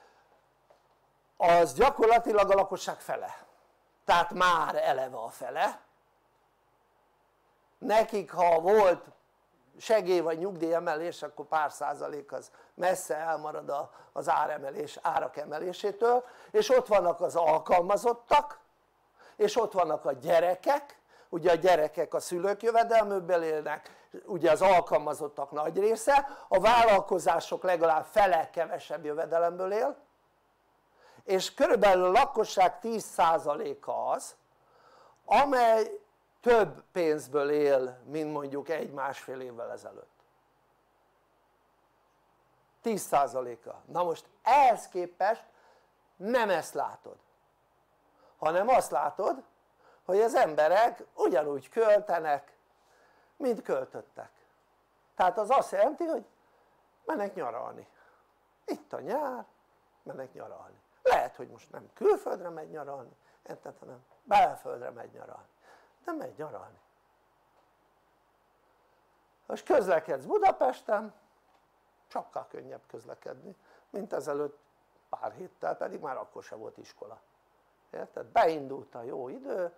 az gyakorlatilag a lakosság fele, tehát már eleve a fele. Nekik ha volt segély vagy nyugdíjemelés, akkor pár százalék az messze elmarad az áremelés, árak emelésétől, és ott vannak az alkalmazottak, és ott vannak a gyerekek, ugye a gyerekek a szülők jövedelméből élnek, ugye az alkalmazottak nagy része, a vállalkozások legalább fele kevesebb jövedelemből él, és körülbelül a lakosság tíz százaléka az, amely több pénzből él, mint mondjuk egy-másfél évvel ezelőtt. tíz százaléka. Na most ehhez képest nem ezt látod, hanem azt látod, hogy az emberek ugyanúgy költenek, mint költöttek. Tehát az azt jelenti, hogy mennek nyaralni. Itt a nyár, mennek nyaralni. Lehet, hogy most nem külföldre megy nyaralni, hanem belföldre megy nyaralni, de megy nyaralni. Most közlekedsz Budapesten, sokkal könnyebb közlekedni, mint ezelőtt pár héttel, pedig már akkor se volt iskola. Érted? Beindult a jó idő,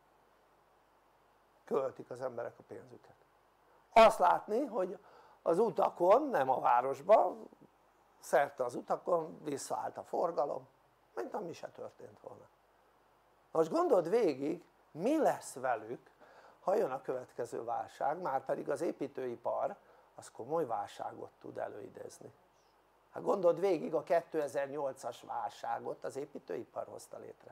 költik az emberek a pénzüket. Azt látni, hogy az utakon, nem a városban, szerte az utakon visszaállt a forgalom, mint ami se történt volna. Most gondold végig, mi lesz velük, ha jön a következő válság, már pedig az építőipar az komoly válságot tud előidézni. Hát gondold végig, a kétezer-nyolcas válságot az építőipar hozta létre.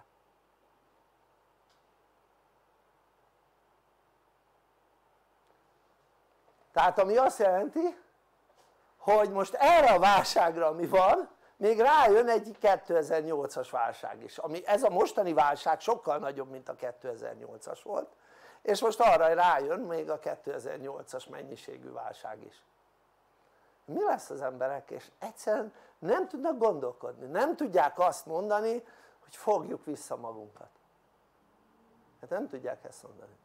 Tehát ami azt jelenti, hogy most erre a válságra ami van, még rájön egy kétezer-nyolcas válság is, ami ez a mostani válság sokkal nagyobb, mint a kétezer-nyolcas volt, és most arra rájön még a kétezer-nyolcas mennyiségű válság is. Mi lesz az emberek? És egyszerűen nem tudnak gondolkodni, nem tudják azt mondani, hogy fogjuk vissza magunkat. Hát nem tudják ezt mondani.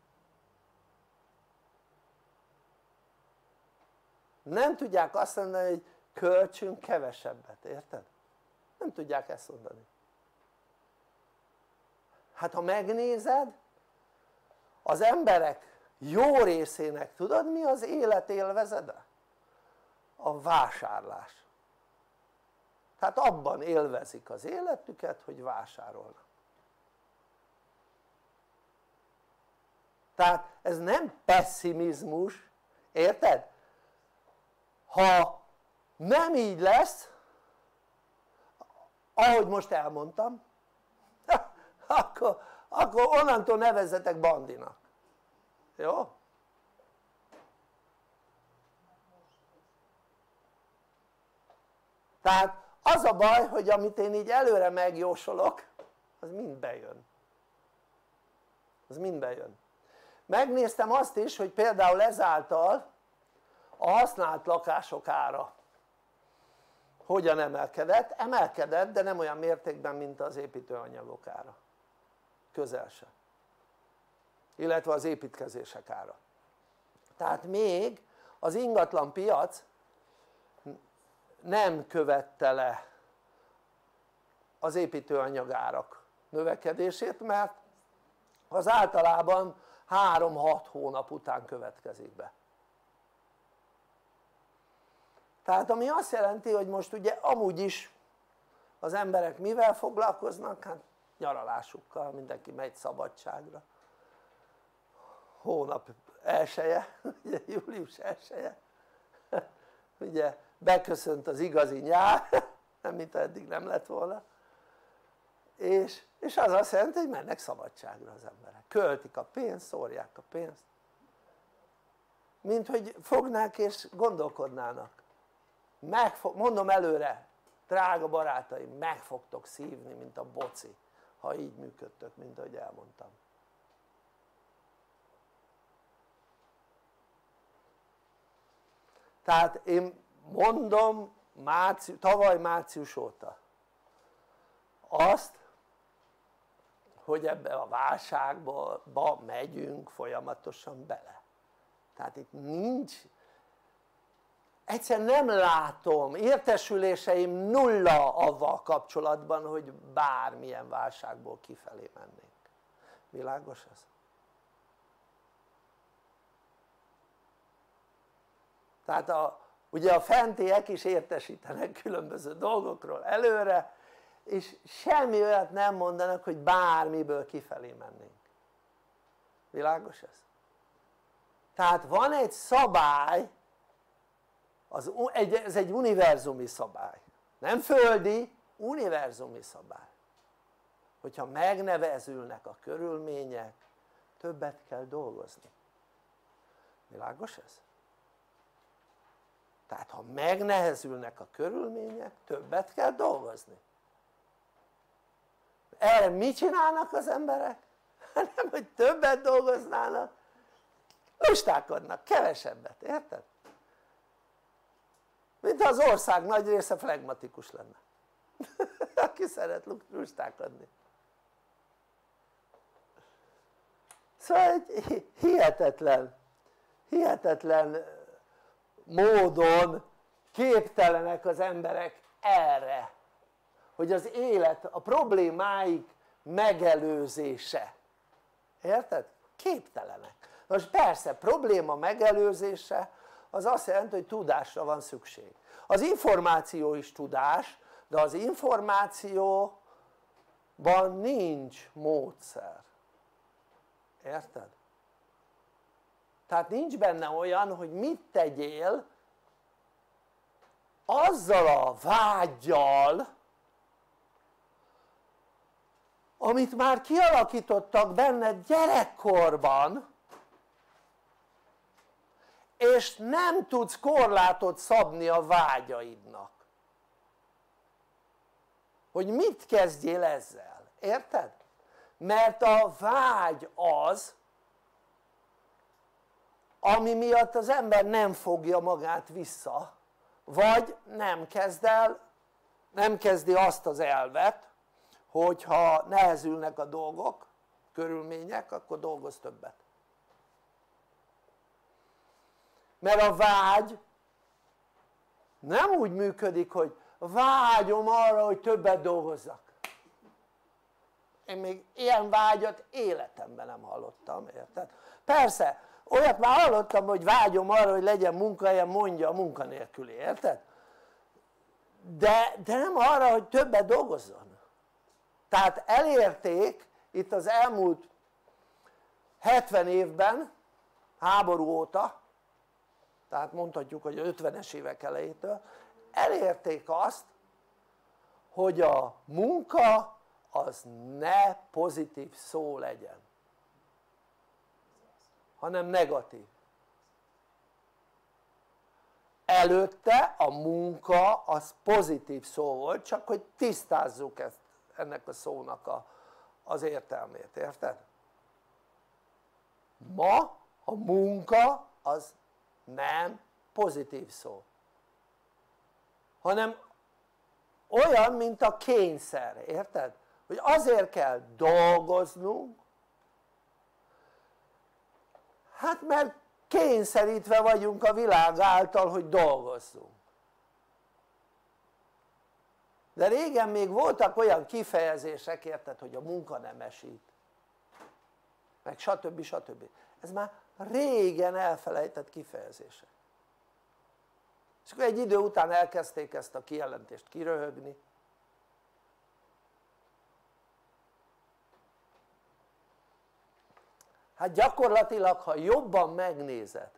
Nem tudják azt mondani, hogy költsünk kevesebbet, érted? Nem tudják ezt mondani. Hát ha megnézed, az emberek jó részének tudod mi az élet élvezete? A vásárlás. Tehát abban élvezik az életüket, hogy vásárolnak. Tehát ez nem pesszimizmus, érted? Ha nem így lesz, ahogy most elmondtam, akkor, akkor onnantól nevezzetek bandinak. Jó? Tehát az a baj, hogy amit én így előre megjósolok, az mind bejön. Az mind bejön. Megnéztem azt is, hogy például ezáltal a használt lakások ára hogyan emelkedett? Emelkedett, de nem olyan mértékben, mint az építőanyagok ára. Közel se. Illetve az építkezések ára. Tehát még az ingatlan piac nem követte le az építőanyagárak növekedését, mert az általában három-hat hónap után következik be. Tehát ami azt jelenti, hogy most ugye amúgy is az emberek mivel foglalkoznak? Hát nyaralásukkal, mindenki megy szabadságra. Hónap elseje, ugye július elseje, ugye beköszönt az igazi nyár, nem mint eddig nem lett volna, és, és az azt jelenti, hogy mennek szabadságra az emberek, költik a pénzt, szórják a pénzt, mint hogy fognák és gondolkodnának. Megfog, mondom előre, drága barátaim, meg fogtok szívni, mint a boci, ha így működtök, mint ahogy elmondtam. Tehát én mondom március, tavaly március óta azt, hogy ebbe a válságba megyünk folyamatosan bele. Tehát itt nincs, egyszerűen nem látom, értesüléseim nulla avval kapcsolatban, hogy bármilyen válságból kifelé mennénk. Világos ez? Tehát a, ugye a fentiek is értesítenek különböző dolgokról előre, és semmi olyat nem mondanak, hogy bármiből kifelé mennénk. Világos ez? Tehát van egy szabály, az, ez egy univerzumi szabály, nem földi, univerzumi szabály, hogyha megnevezülnek a körülmények, többet kell dolgozni. Világos ez? Tehát ha megnehezülnek a körülmények, többet kell dolgozni. Erre mit csinálnak az emberek? Nem, hogy többet dolgoznának, lustákodnak, kevesebbet, érted? Mint az ország nagy része flegmatikus lenne. Aki szeret lustákodni. Szóval egy hihetetlen, hihetetlen módon képtelenek az emberek erre, hogy az élet, a problémáik megelőzése, érted? Képtelenek. Most persze probléma megelőzése az azt jelenti, hogy tudásra van szükség. Az információ is tudás, de az információban nincs módszer, érted? Tehát nincs benne olyan, hogy mit tegyél azzal a vággyal, amit már kialakítottak benned gyerekkorban, és nem tudsz korlátot szabni a vágyaidnak, hogy mit kezdjél ezzel, érted? Mert a vágy az, ami miatt az ember nem fogja magát vissza, vagy nem kezd el, nem kezdi azt az elvet, hogyha nehezülnek a dolgok, körülmények, akkor dolgozz többet. Mert a vágy nem úgy működik, hogy vágyom arra, hogy többet dolgozzak. Én még ilyen vágyat életemben nem hallottam, érted? Persze, olyat már hallottam, hogy vágyom arra, hogy legyen munkahelyem, mondja a munkanélküli, érted? De, de nem arra, hogy többet dolgozzon. Tehát elérték itt az elmúlt hetven évben, háború óta, tehát mondhatjuk, hogy a ötvenes évek elejétől, elérték azt, hogy a munka az ne pozitív szó legyen, hanem negatív. Előtte a munka az pozitív szó volt, csak hogy tisztázzuk ezt, ennek a szónak a, az értelmét, érted? Ma a munka az nem pozitív szó, hanem olyan, mint a kényszer, érted? Hogy azért kell dolgoznunk, hát mert kényszerítve vagyunk a világ által, hogy dolgozzunk. De régen még voltak olyan kifejezések, érted, hogy a munka nem esít, meg stb. stb. Ez már régen elfelejtett kifejezések. És akkor egy idő után elkezdték ezt a kijelentést kiröhögni. Hát gyakorlatilag, ha jobban megnézed,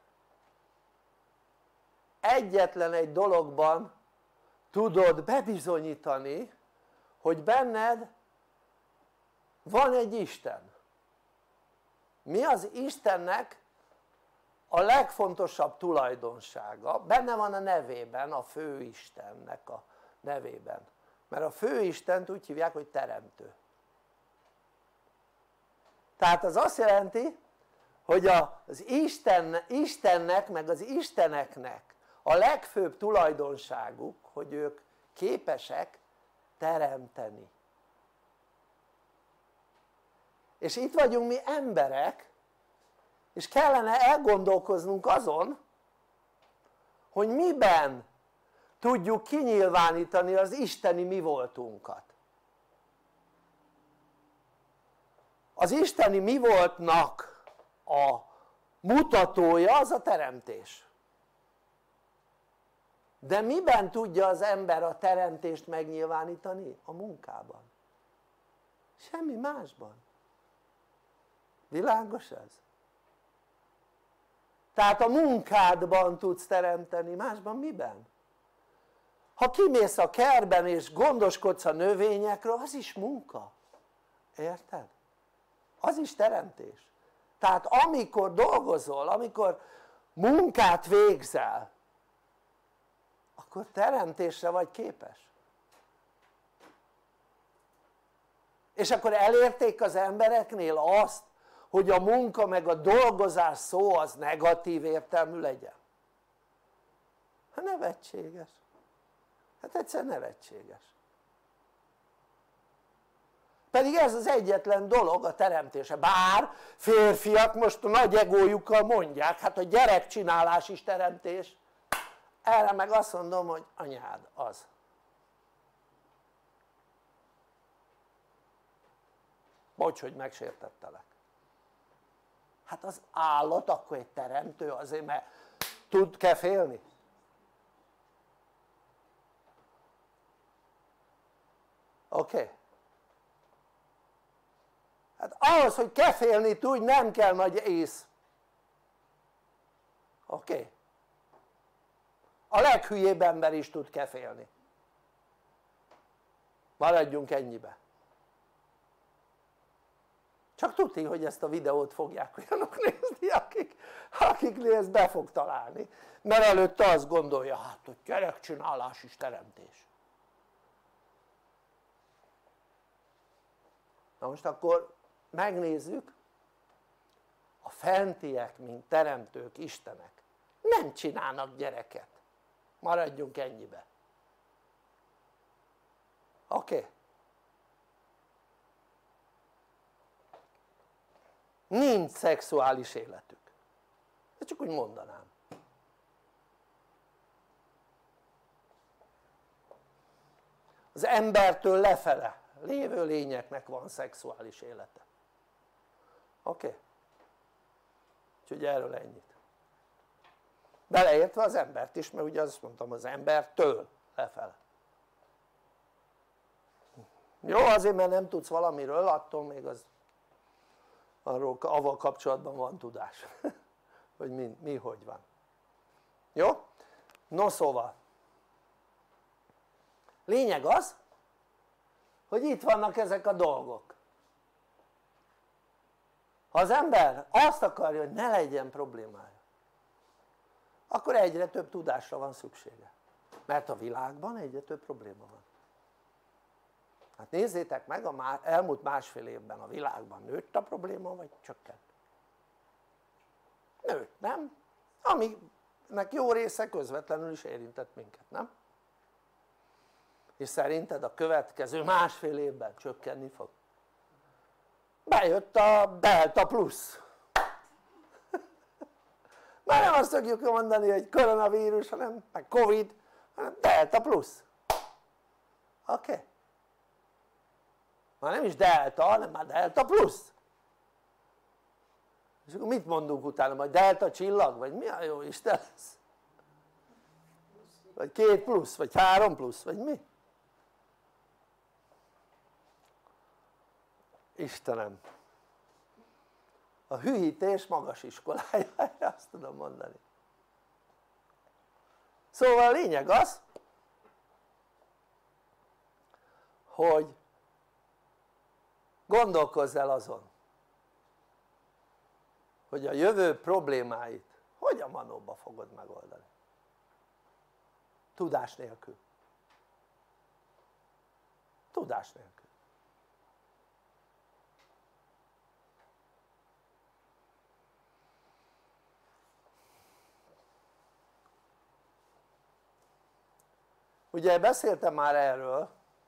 egyetlen egy dologban tudod bebizonyítani, hogy benned van egy Isten. Mi az Istennek a legfontosabb tulajdonsága? Benne van a nevében, a főistennek a nevében, mert a főistent úgy hívják, hogy teremtő. Tehát az azt jelenti, hogy az Isten, Istennek meg az isteneknek a legfőbb tulajdonságuk, hogy ők képesek teremteni. És itt vagyunk mi emberek, és kellene elgondolkoznunk azon, hogy miben tudjuk kinyilvánítani az isteni mi voltunkat. Az isteni mi voltnak a mutatója az a teremtés. De miben tudja az ember a teremtést megnyilvánítani? A munkában. Semmi másban. Világos ez? Tehát a munkádban tudsz teremteni, másban miben? Ha kimész a kertben és gondoskodsz a növényekről, az is munka, érted? Az is teremtés. Tehát amikor dolgozol, amikor munkát végzel, akkor teremtésre vagy képes. És akkor elérték az embereknél azt, hogy a munka meg a dolgozás szó az negatív értelmű legyen. Hát nevetséges. Hát egyszer nevetséges. Pedig ez az egyetlen dolog a teremtése, bár férfiak most a nagy egójukkal mondják, hát a gyerekcsinálás is teremtés. Erre meg azt mondom, hogy anyád az. Bocs, hogy megsértettelek. Hát az állat akkor egy teremtő azért, mert tud kefélni. Oké? Okay. Hát ahhoz, hogy kefélni tudj, nem kell nagy ész. Oké? Okay. A leghülyébb ember is tud kefélni. Maradjunk ennyibe. Csak tudni, hogy ezt a videót fogják olyanok nézni, akik, akiknél ez be fog találni. Mert előtte azt gondolja, hát hogy gyerekcsinálás is teremtés. Na most akkor megnézzük, a fentiek, mint teremtők, istenek nem csinálnak gyereket. Maradjunk ennyibe. Oké? Okay. Nincs szexuális életük. Ezt csak úgy mondanám. Az embertől lefele lévő lényeknek van szexuális élete. Oké? Okay? Úgyhogy erről ennyit. Beleértve az embert is, mert ugye azt mondtam, az embertől lefele. Jó, azért mert nem tudsz valamiről, attól még az arról, avval kapcsolatban van tudás hogy mi, mi hogy van. Jó? No szóval lényeg az, hogy itt vannak ezek a dolgok. Ha az ember azt akarja, hogy ne legyen problémája, akkor egyre több tudásra van szüksége, mert a világban egyre több probléma van. Hát nézzétek meg, a elmúlt másfél évben a világban nőtt a probléma, vagy csökkent? Nőtt, nem? Aminek jó része közvetlenül is érintett minket, nem? És szerinted a következő másfél évben csökkenni fog? Bejött a delta plusz. Már nem azt tudjuk mondani, hogy koronavírus, hanem meg covid, hanem delta plusz. Oké? Okay. Már nem is delta, hanem már delta plusz. És akkor mit mondunk utána? Majd delta csillag? Vagy mi a jó Isten lesz? Vagy két plusz? Vagy három plusz? Vagy mi? Istenem, a hülyítés magas iskolája, azt tudom mondani. Szóval a lényeg az, hogy gondolkozz el azon, hogy a jövő problémáit hogy a manóba fogod megoldani. Tudás nélkül. Tudás nélkül. Ugye beszéltem már erről,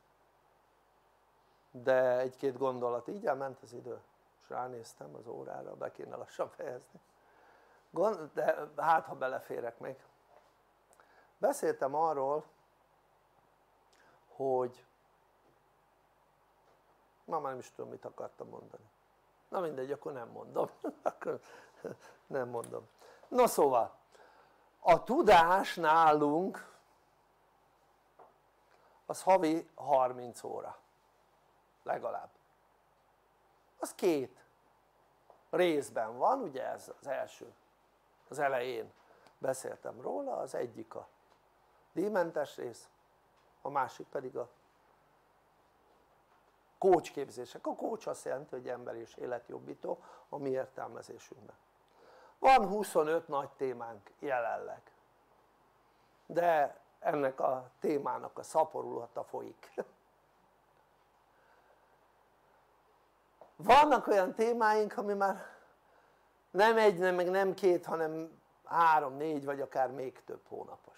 de egy-két gondolat, így elment az idő, és ránéztem az órára, be kéne lassan fejezni, de hát ha beleférek még. Beszéltem arról, hogy ma már nem is tudom, mit akartam mondani. Na mindegy, akkor nem mondom, akkor nem mondom. No szóval, a tudás nálunk az havi harminc óra, legalább. Az két részben van, ugye ez az első. az elején beszéltem róla, az egyik a díjmentes rész, a másik pedig a coach képzések. A coach azt jelenti, hogy ember és életjobbító a mi értelmezésünkben. Van huszonöt nagy témánk jelenleg, de ennek a témának a szaporulata folyik. Vannak olyan témáink, ami már nem egy, nem, meg nem két, hanem három, négy vagy akár még több hónapos.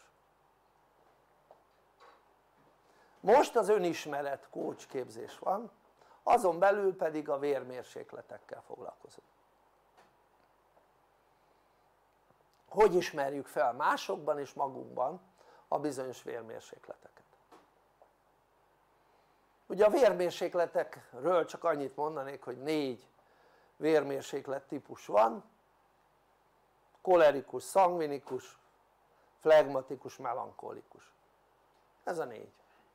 Most az önismeret coach képzés van, azon belül pedig a vérmérsékletekkel foglalkozunk. Hogy ismerjük fel másokban és magunkban a bizonyos vérmérsékleteket? Ugye a vérmérsékletekről csak annyit mondanék, hogy négy vérmérséklet típus van: kolerikus, szangvinikus, flegmatikus, melankolikus. Ez a négy.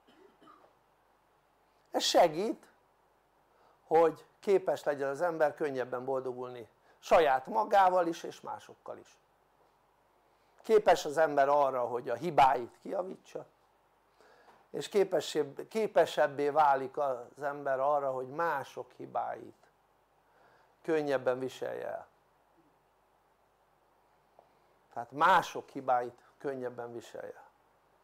Ez segít, hogy képes legyen az ember könnyebben boldogulni saját magával is és másokkal is. Képes az ember arra, hogy a hibáit kijavítsa, és képesebbé válik az ember arra, hogy mások hibáit könnyebben viselje el. Tehát mások hibáit könnyebben viselje el.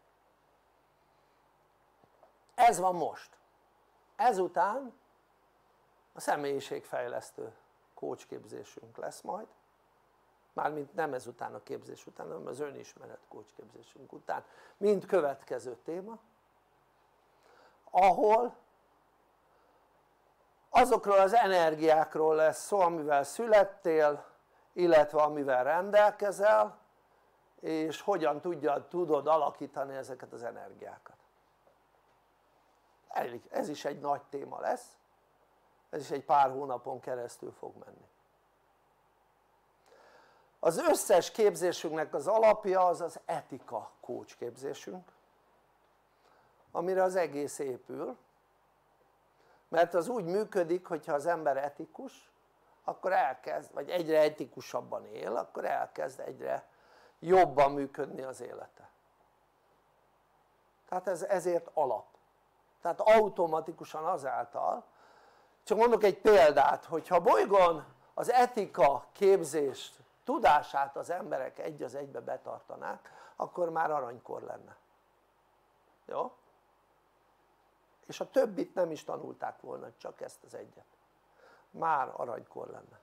Ez van most. Ezután a személyiségfejlesztő coach képzésünk lesz majd, mármint nem ezután a képzés után, hanem az önismeret coach képzésünk után, mint következő téma, ahol azokról az energiákról lesz szó, amivel születtél, illetve amivel rendelkezel, és hogyan tudja, tudod alakítani ezeket az energiákat. Ez is egy nagy téma lesz, ez is egy pár hónapon keresztül fog menni. Az összes képzésünknek az alapja az az etika coach képzésünk, amire az egész épül, mert az úgy működik, hogyha az ember etikus, akkor elkezd, vagy egyre etikusabban él, akkor elkezd egyre jobban működni az élete. Tehát ez ezért alap. Tehát automatikusan azáltal, csak mondok egy példát, hogyha bolygón az etika képzést, tudását az emberek egy az egybe betartanák, akkor már aranykor lenne. Jó? És a többit nem is tanulták volna, csak ezt az egyet. Már aranykor lenne.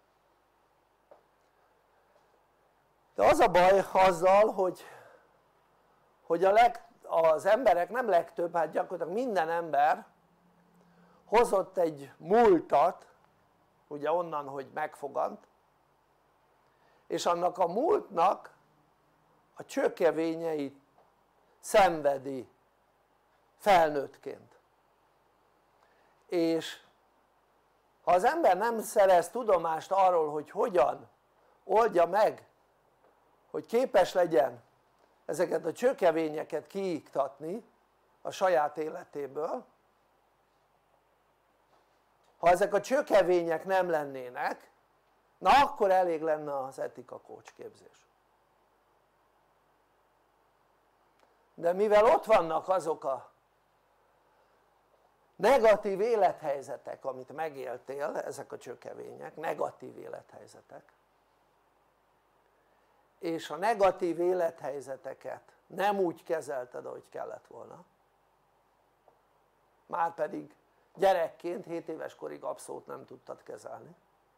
De az a baj azzal, hogy, hogy a leg, az emberek, nem legtöbb, hát gyakorlatilag minden ember hozott egy múltat, ugye onnan, hogy megfogant, és annak a múltnak a csökevényeit szenvedi felnőttként. És ha az ember nem szerez tudomást arról, hogy hogyan oldja meg, hogy képes legyen ezeket a csökevényeket kiiktatni a saját életéből, ha ezek a csökevények nem lennének, na akkor elég lenne az etika coach képzés. De mivel ott vannak azok a negatív élethelyzetek, amit megéltél, ezek a csökevények, negatív élethelyzetek, és a negatív élethelyzeteket nem úgy kezelted, ahogy kellett volna, márpedig gyerekként, hét éves korig abszolút nem tudtad kezelni,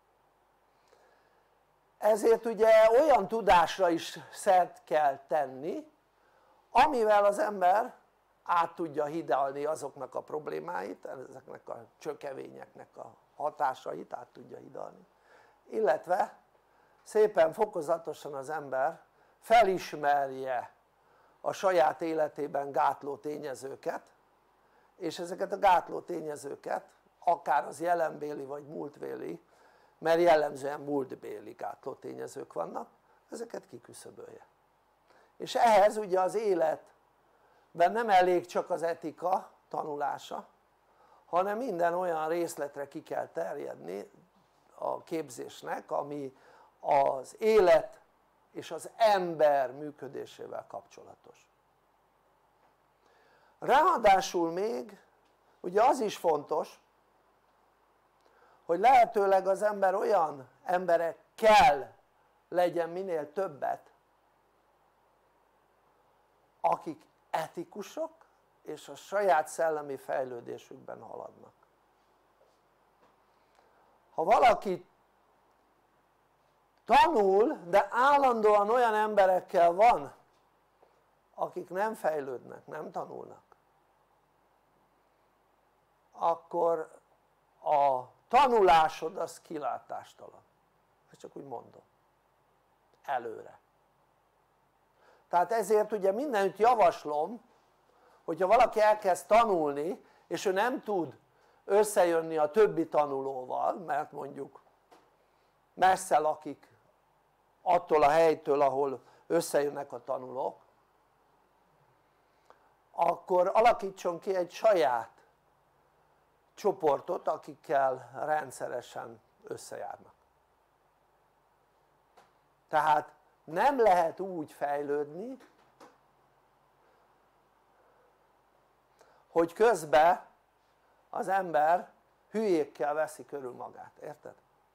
ezért ugye olyan tudásra is szert kell tenni, amivel az ember át tudja hidalni azoknak a problémáit, ezeknek a csökevényeknek a hatásait át tudja hidalni, illetve szépen fokozatosan az ember felismerje a saját életében gátló tényezőket, és ezeket a gátló tényezőket akár az jelenbéli vagy múltbéli, mert jellemzően múltbéli gátló tényezők vannak, ezeket kiküszöbölje. És ehhez ugye az életben nem elég csak az etika tanulása, hanem minden olyan részletre ki kell terjedni a képzésnek, ami az élet és az ember működésével kapcsolatos. Ráadásul még ugye az is fontos, hogy lehetőleg az ember olyan emberekkel legyen minél többet, akik etikusok és a saját szellemi fejlődésükben haladnak. Ha valaki tanul, de állandóan olyan emberekkel van, akik nem fejlődnek, nem tanulnak, akkor a tanulásod az kilátástalan. Ezt csak úgy mondom, előre. Tehát ezért ugye mindenütt javaslom, hogyha valaki elkezd tanulni és ő nem tud összejönni a többi tanulóval, mert mondjuk messze lakik attól a helytől ahol összejönnek a tanulók, akkor alakítson ki egy saját csoportot, akikkel rendszeresen összejárnak. Tehát nem lehet úgy fejlődni, hogy közben az ember hülyékkel veszi körül magát, érted?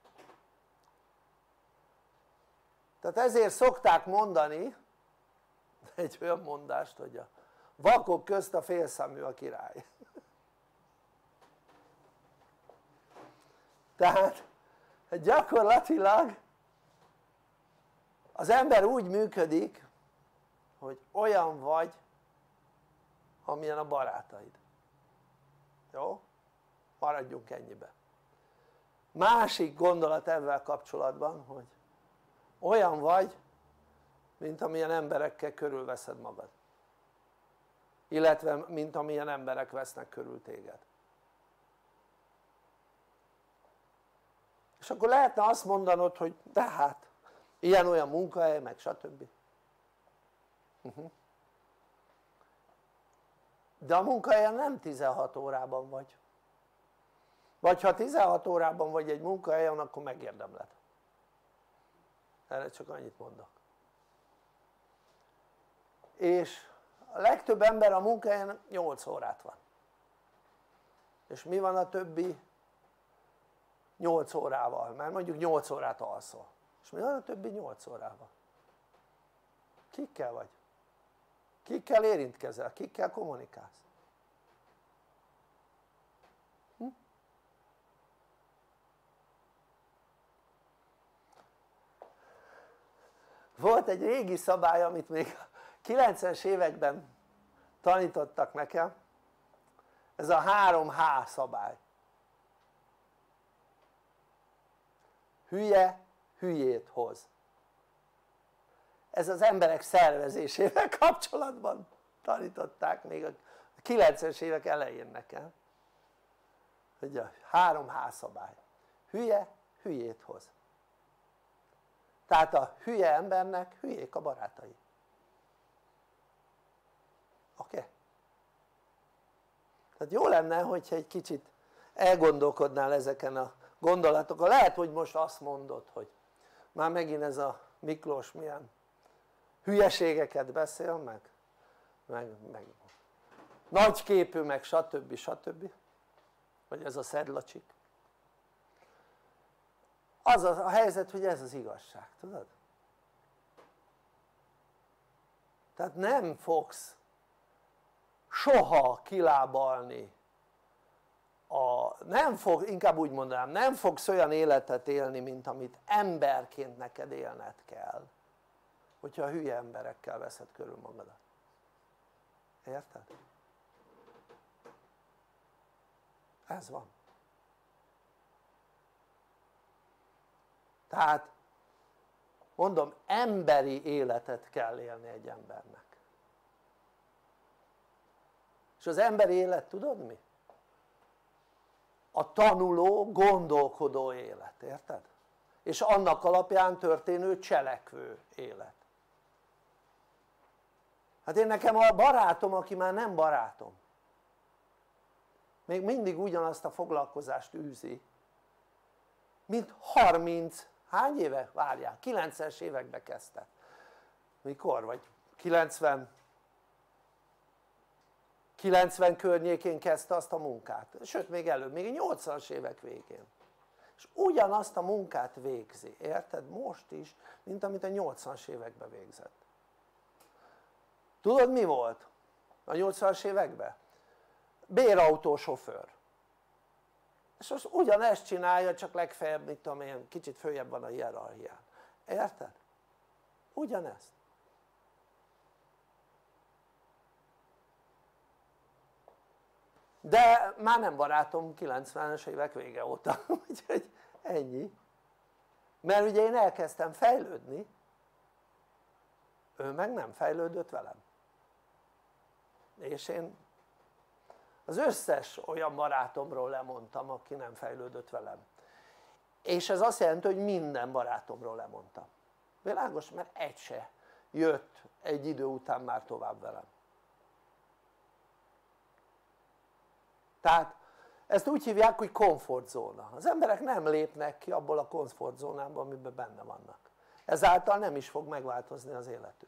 Tehát ezért szokták mondani egy olyan mondást, hogy a vakok közt a félszemű a király. Tehát gyakorlatilag az ember úgy működik, hogy olyan vagy, amilyen a barátaid. Jó? Maradjunk ennyibe. Másik gondolat ezzel kapcsolatban, hogy olyan vagy, mint amilyen emberekkel körülveszed magad, illetve mint amilyen emberek vesznek körül téged. És akkor lehetne azt mondanod, hogy de hát ilyen-olyan munkahely, meg stb. Uh-huh. De a munkahelyen nem tizenhat órában vagy, vagy ha tizenhat órában vagy egy munkahelyen, akkor megérdemled. Erre csak annyit mondok. És a legtöbb ember a munkahelyen nyolc órát van, és mi van a többi nyolc órával? Mert mondjuk nyolc órát alszol, és mi van a többi nyolc órával? Kikkel vagy? Kikkel érintkezel? Kikkel kommunikálsz? Hm? Volt egy régi szabály, amit még a kilencvenes években tanítottak nekem, ez a három há szabály. Hülye hülyét hoz. Ez az emberek szervezésével kapcsolatban tanították még a kilencvenes évek elején nekem, hogy a három há szabály. Hülye hülyét hoz. Tehát a hülye embernek hülyék a barátai. Oké? Okay? Tehát jó lenne, hogyha egy kicsit elgondolkodnál ezeken a gondolatokon. Lehet, hogy most azt mondod, hogy már megint ez a Miklós milyen hülyeségeket beszél, meg, meg, meg nagyképű, meg stb. stb. Vagy ez a szedlacsik. Az a helyzet, hogy ez az igazság, tudod? Tehát nem fogsz soha kilábalni, a, nem fog, inkább úgy mondanám, nem fogsz olyan életet élni, mint amit emberként neked élned kell, hogyha hülye emberekkel veszed körül magadat. Érted? Ez van. Tehát mondom, emberi életet kell élni egy embernek. És az emberi élet tudod mi? A tanuló, gondolkodó élet, érted? És annak alapján történő cselekvő élet. Hát én nekem a barátom, aki már nem barátom, még mindig ugyanazt a foglalkozást űzi, mint harminc, hány éve? Várjál, kilencvenes években kezdte. mikor? vagy kilencven kilencven környékén kezdte azt a munkát, sőt még előbb, még a nyolcvanas évek végén, és ugyanazt a munkát végzi, érted? most is, mint amit a nyolcvanas években végzett. Tudod mi volt a nyolcvanas években? bérautósofőr, és most ugyanezt csinálja, csak legfeljebb, mit tudom én, kicsit följebb van a hierarchián, érted? ugyanezt. De már nem barátom kilencvenes évek vége óta, úgyhogy ennyi, mert ugye én elkezdtem fejlődni, ő meg nem fejlődött velem, és én az összes olyan barátomról lemondtam, aki nem fejlődött velem, és ez azt jelenti, hogy minden barátomról lemondtam, világos? Mert egy se jött egy idő után már tovább velem. Tehát ezt úgy hívják, hogy komfortzóna. Az emberek nem lépnek ki abból a komfortzónából, amiben benne vannak, ezáltal nem is fog megváltozni az életük.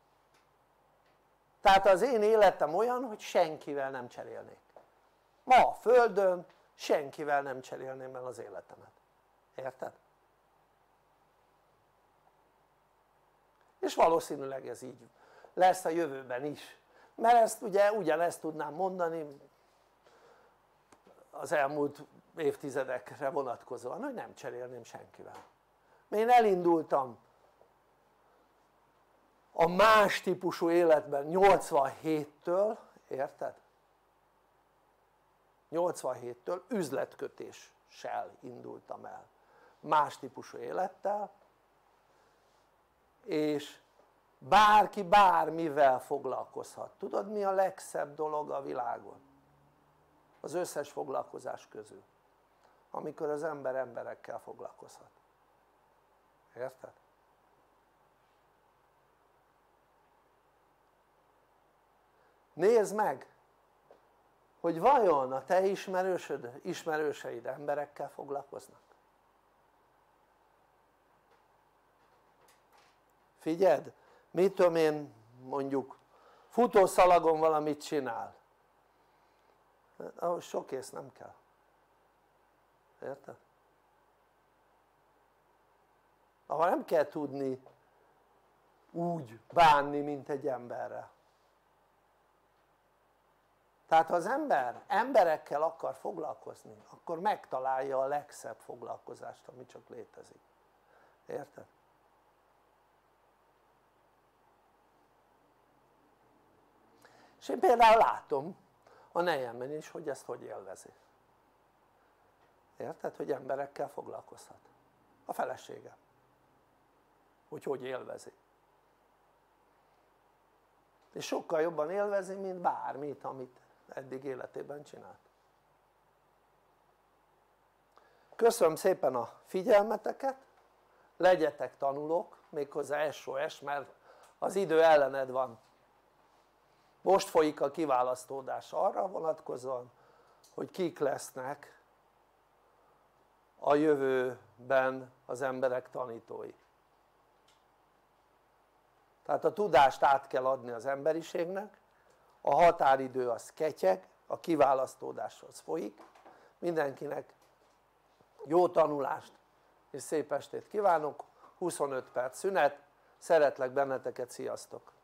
Tehát az én életem olyan, hogy senkivel nem cserélnék. Ma a földön senkivel nem cserélném el az életemet, érted? És valószínűleg ez így lesz a jövőben is, mert ezt ugye ugyanezt tudnám mondani az elmúlt évtizedekre vonatkozóan, hogy nem cserélném senkivel. Én elindultam a más típusú életben nyolcvanhéttől, érted? nyolcvanhéttől üzletkötéssel indultam el, más típusú élettel, és bárki bármivel foglalkozhat. Tudod mi a legszebb dolog a világon? Az összes foglalkozás közül, amikor az ember emberekkel foglalkozhat, érted? Nézd meg, hogy vajon a te ismerősöd, ismerőseid emberekkel foglalkoznak. Figyeld, mit tudom én, mondjuk futószalagon valamit csinál, ahhoz sok ész nem kell, érted? ahol nem kell tudni úgy bánni, mint egy emberrel. Tehát ha az ember emberekkel akar foglalkozni, akkor megtalálja a legszebb foglalkozást, ami csak létezik, érted? És én például látom a nejemben is, hogy ezt hogy élvezi, érted? Hogy emberekkel foglalkozhat a felesége, hogy hogy élvezi, és sokkal jobban élvezi, mint bármit, amit eddig életében csinált. Köszönöm szépen a figyelmeteket, legyetek tanulók, méghozzá es o es, mert az idő ellened van. Most folyik a kiválasztódás arra vonatkozóan, hogy kik lesznek a jövőben az emberek tanítói. Tehát a tudást át kell adni az emberiségnek, a határidő az ketyeg, a kiválasztódás az folyik, mindenkinek jó tanulást és szép estét kívánok, huszonöt perc szünet, szeretlek benneteket, sziasztok!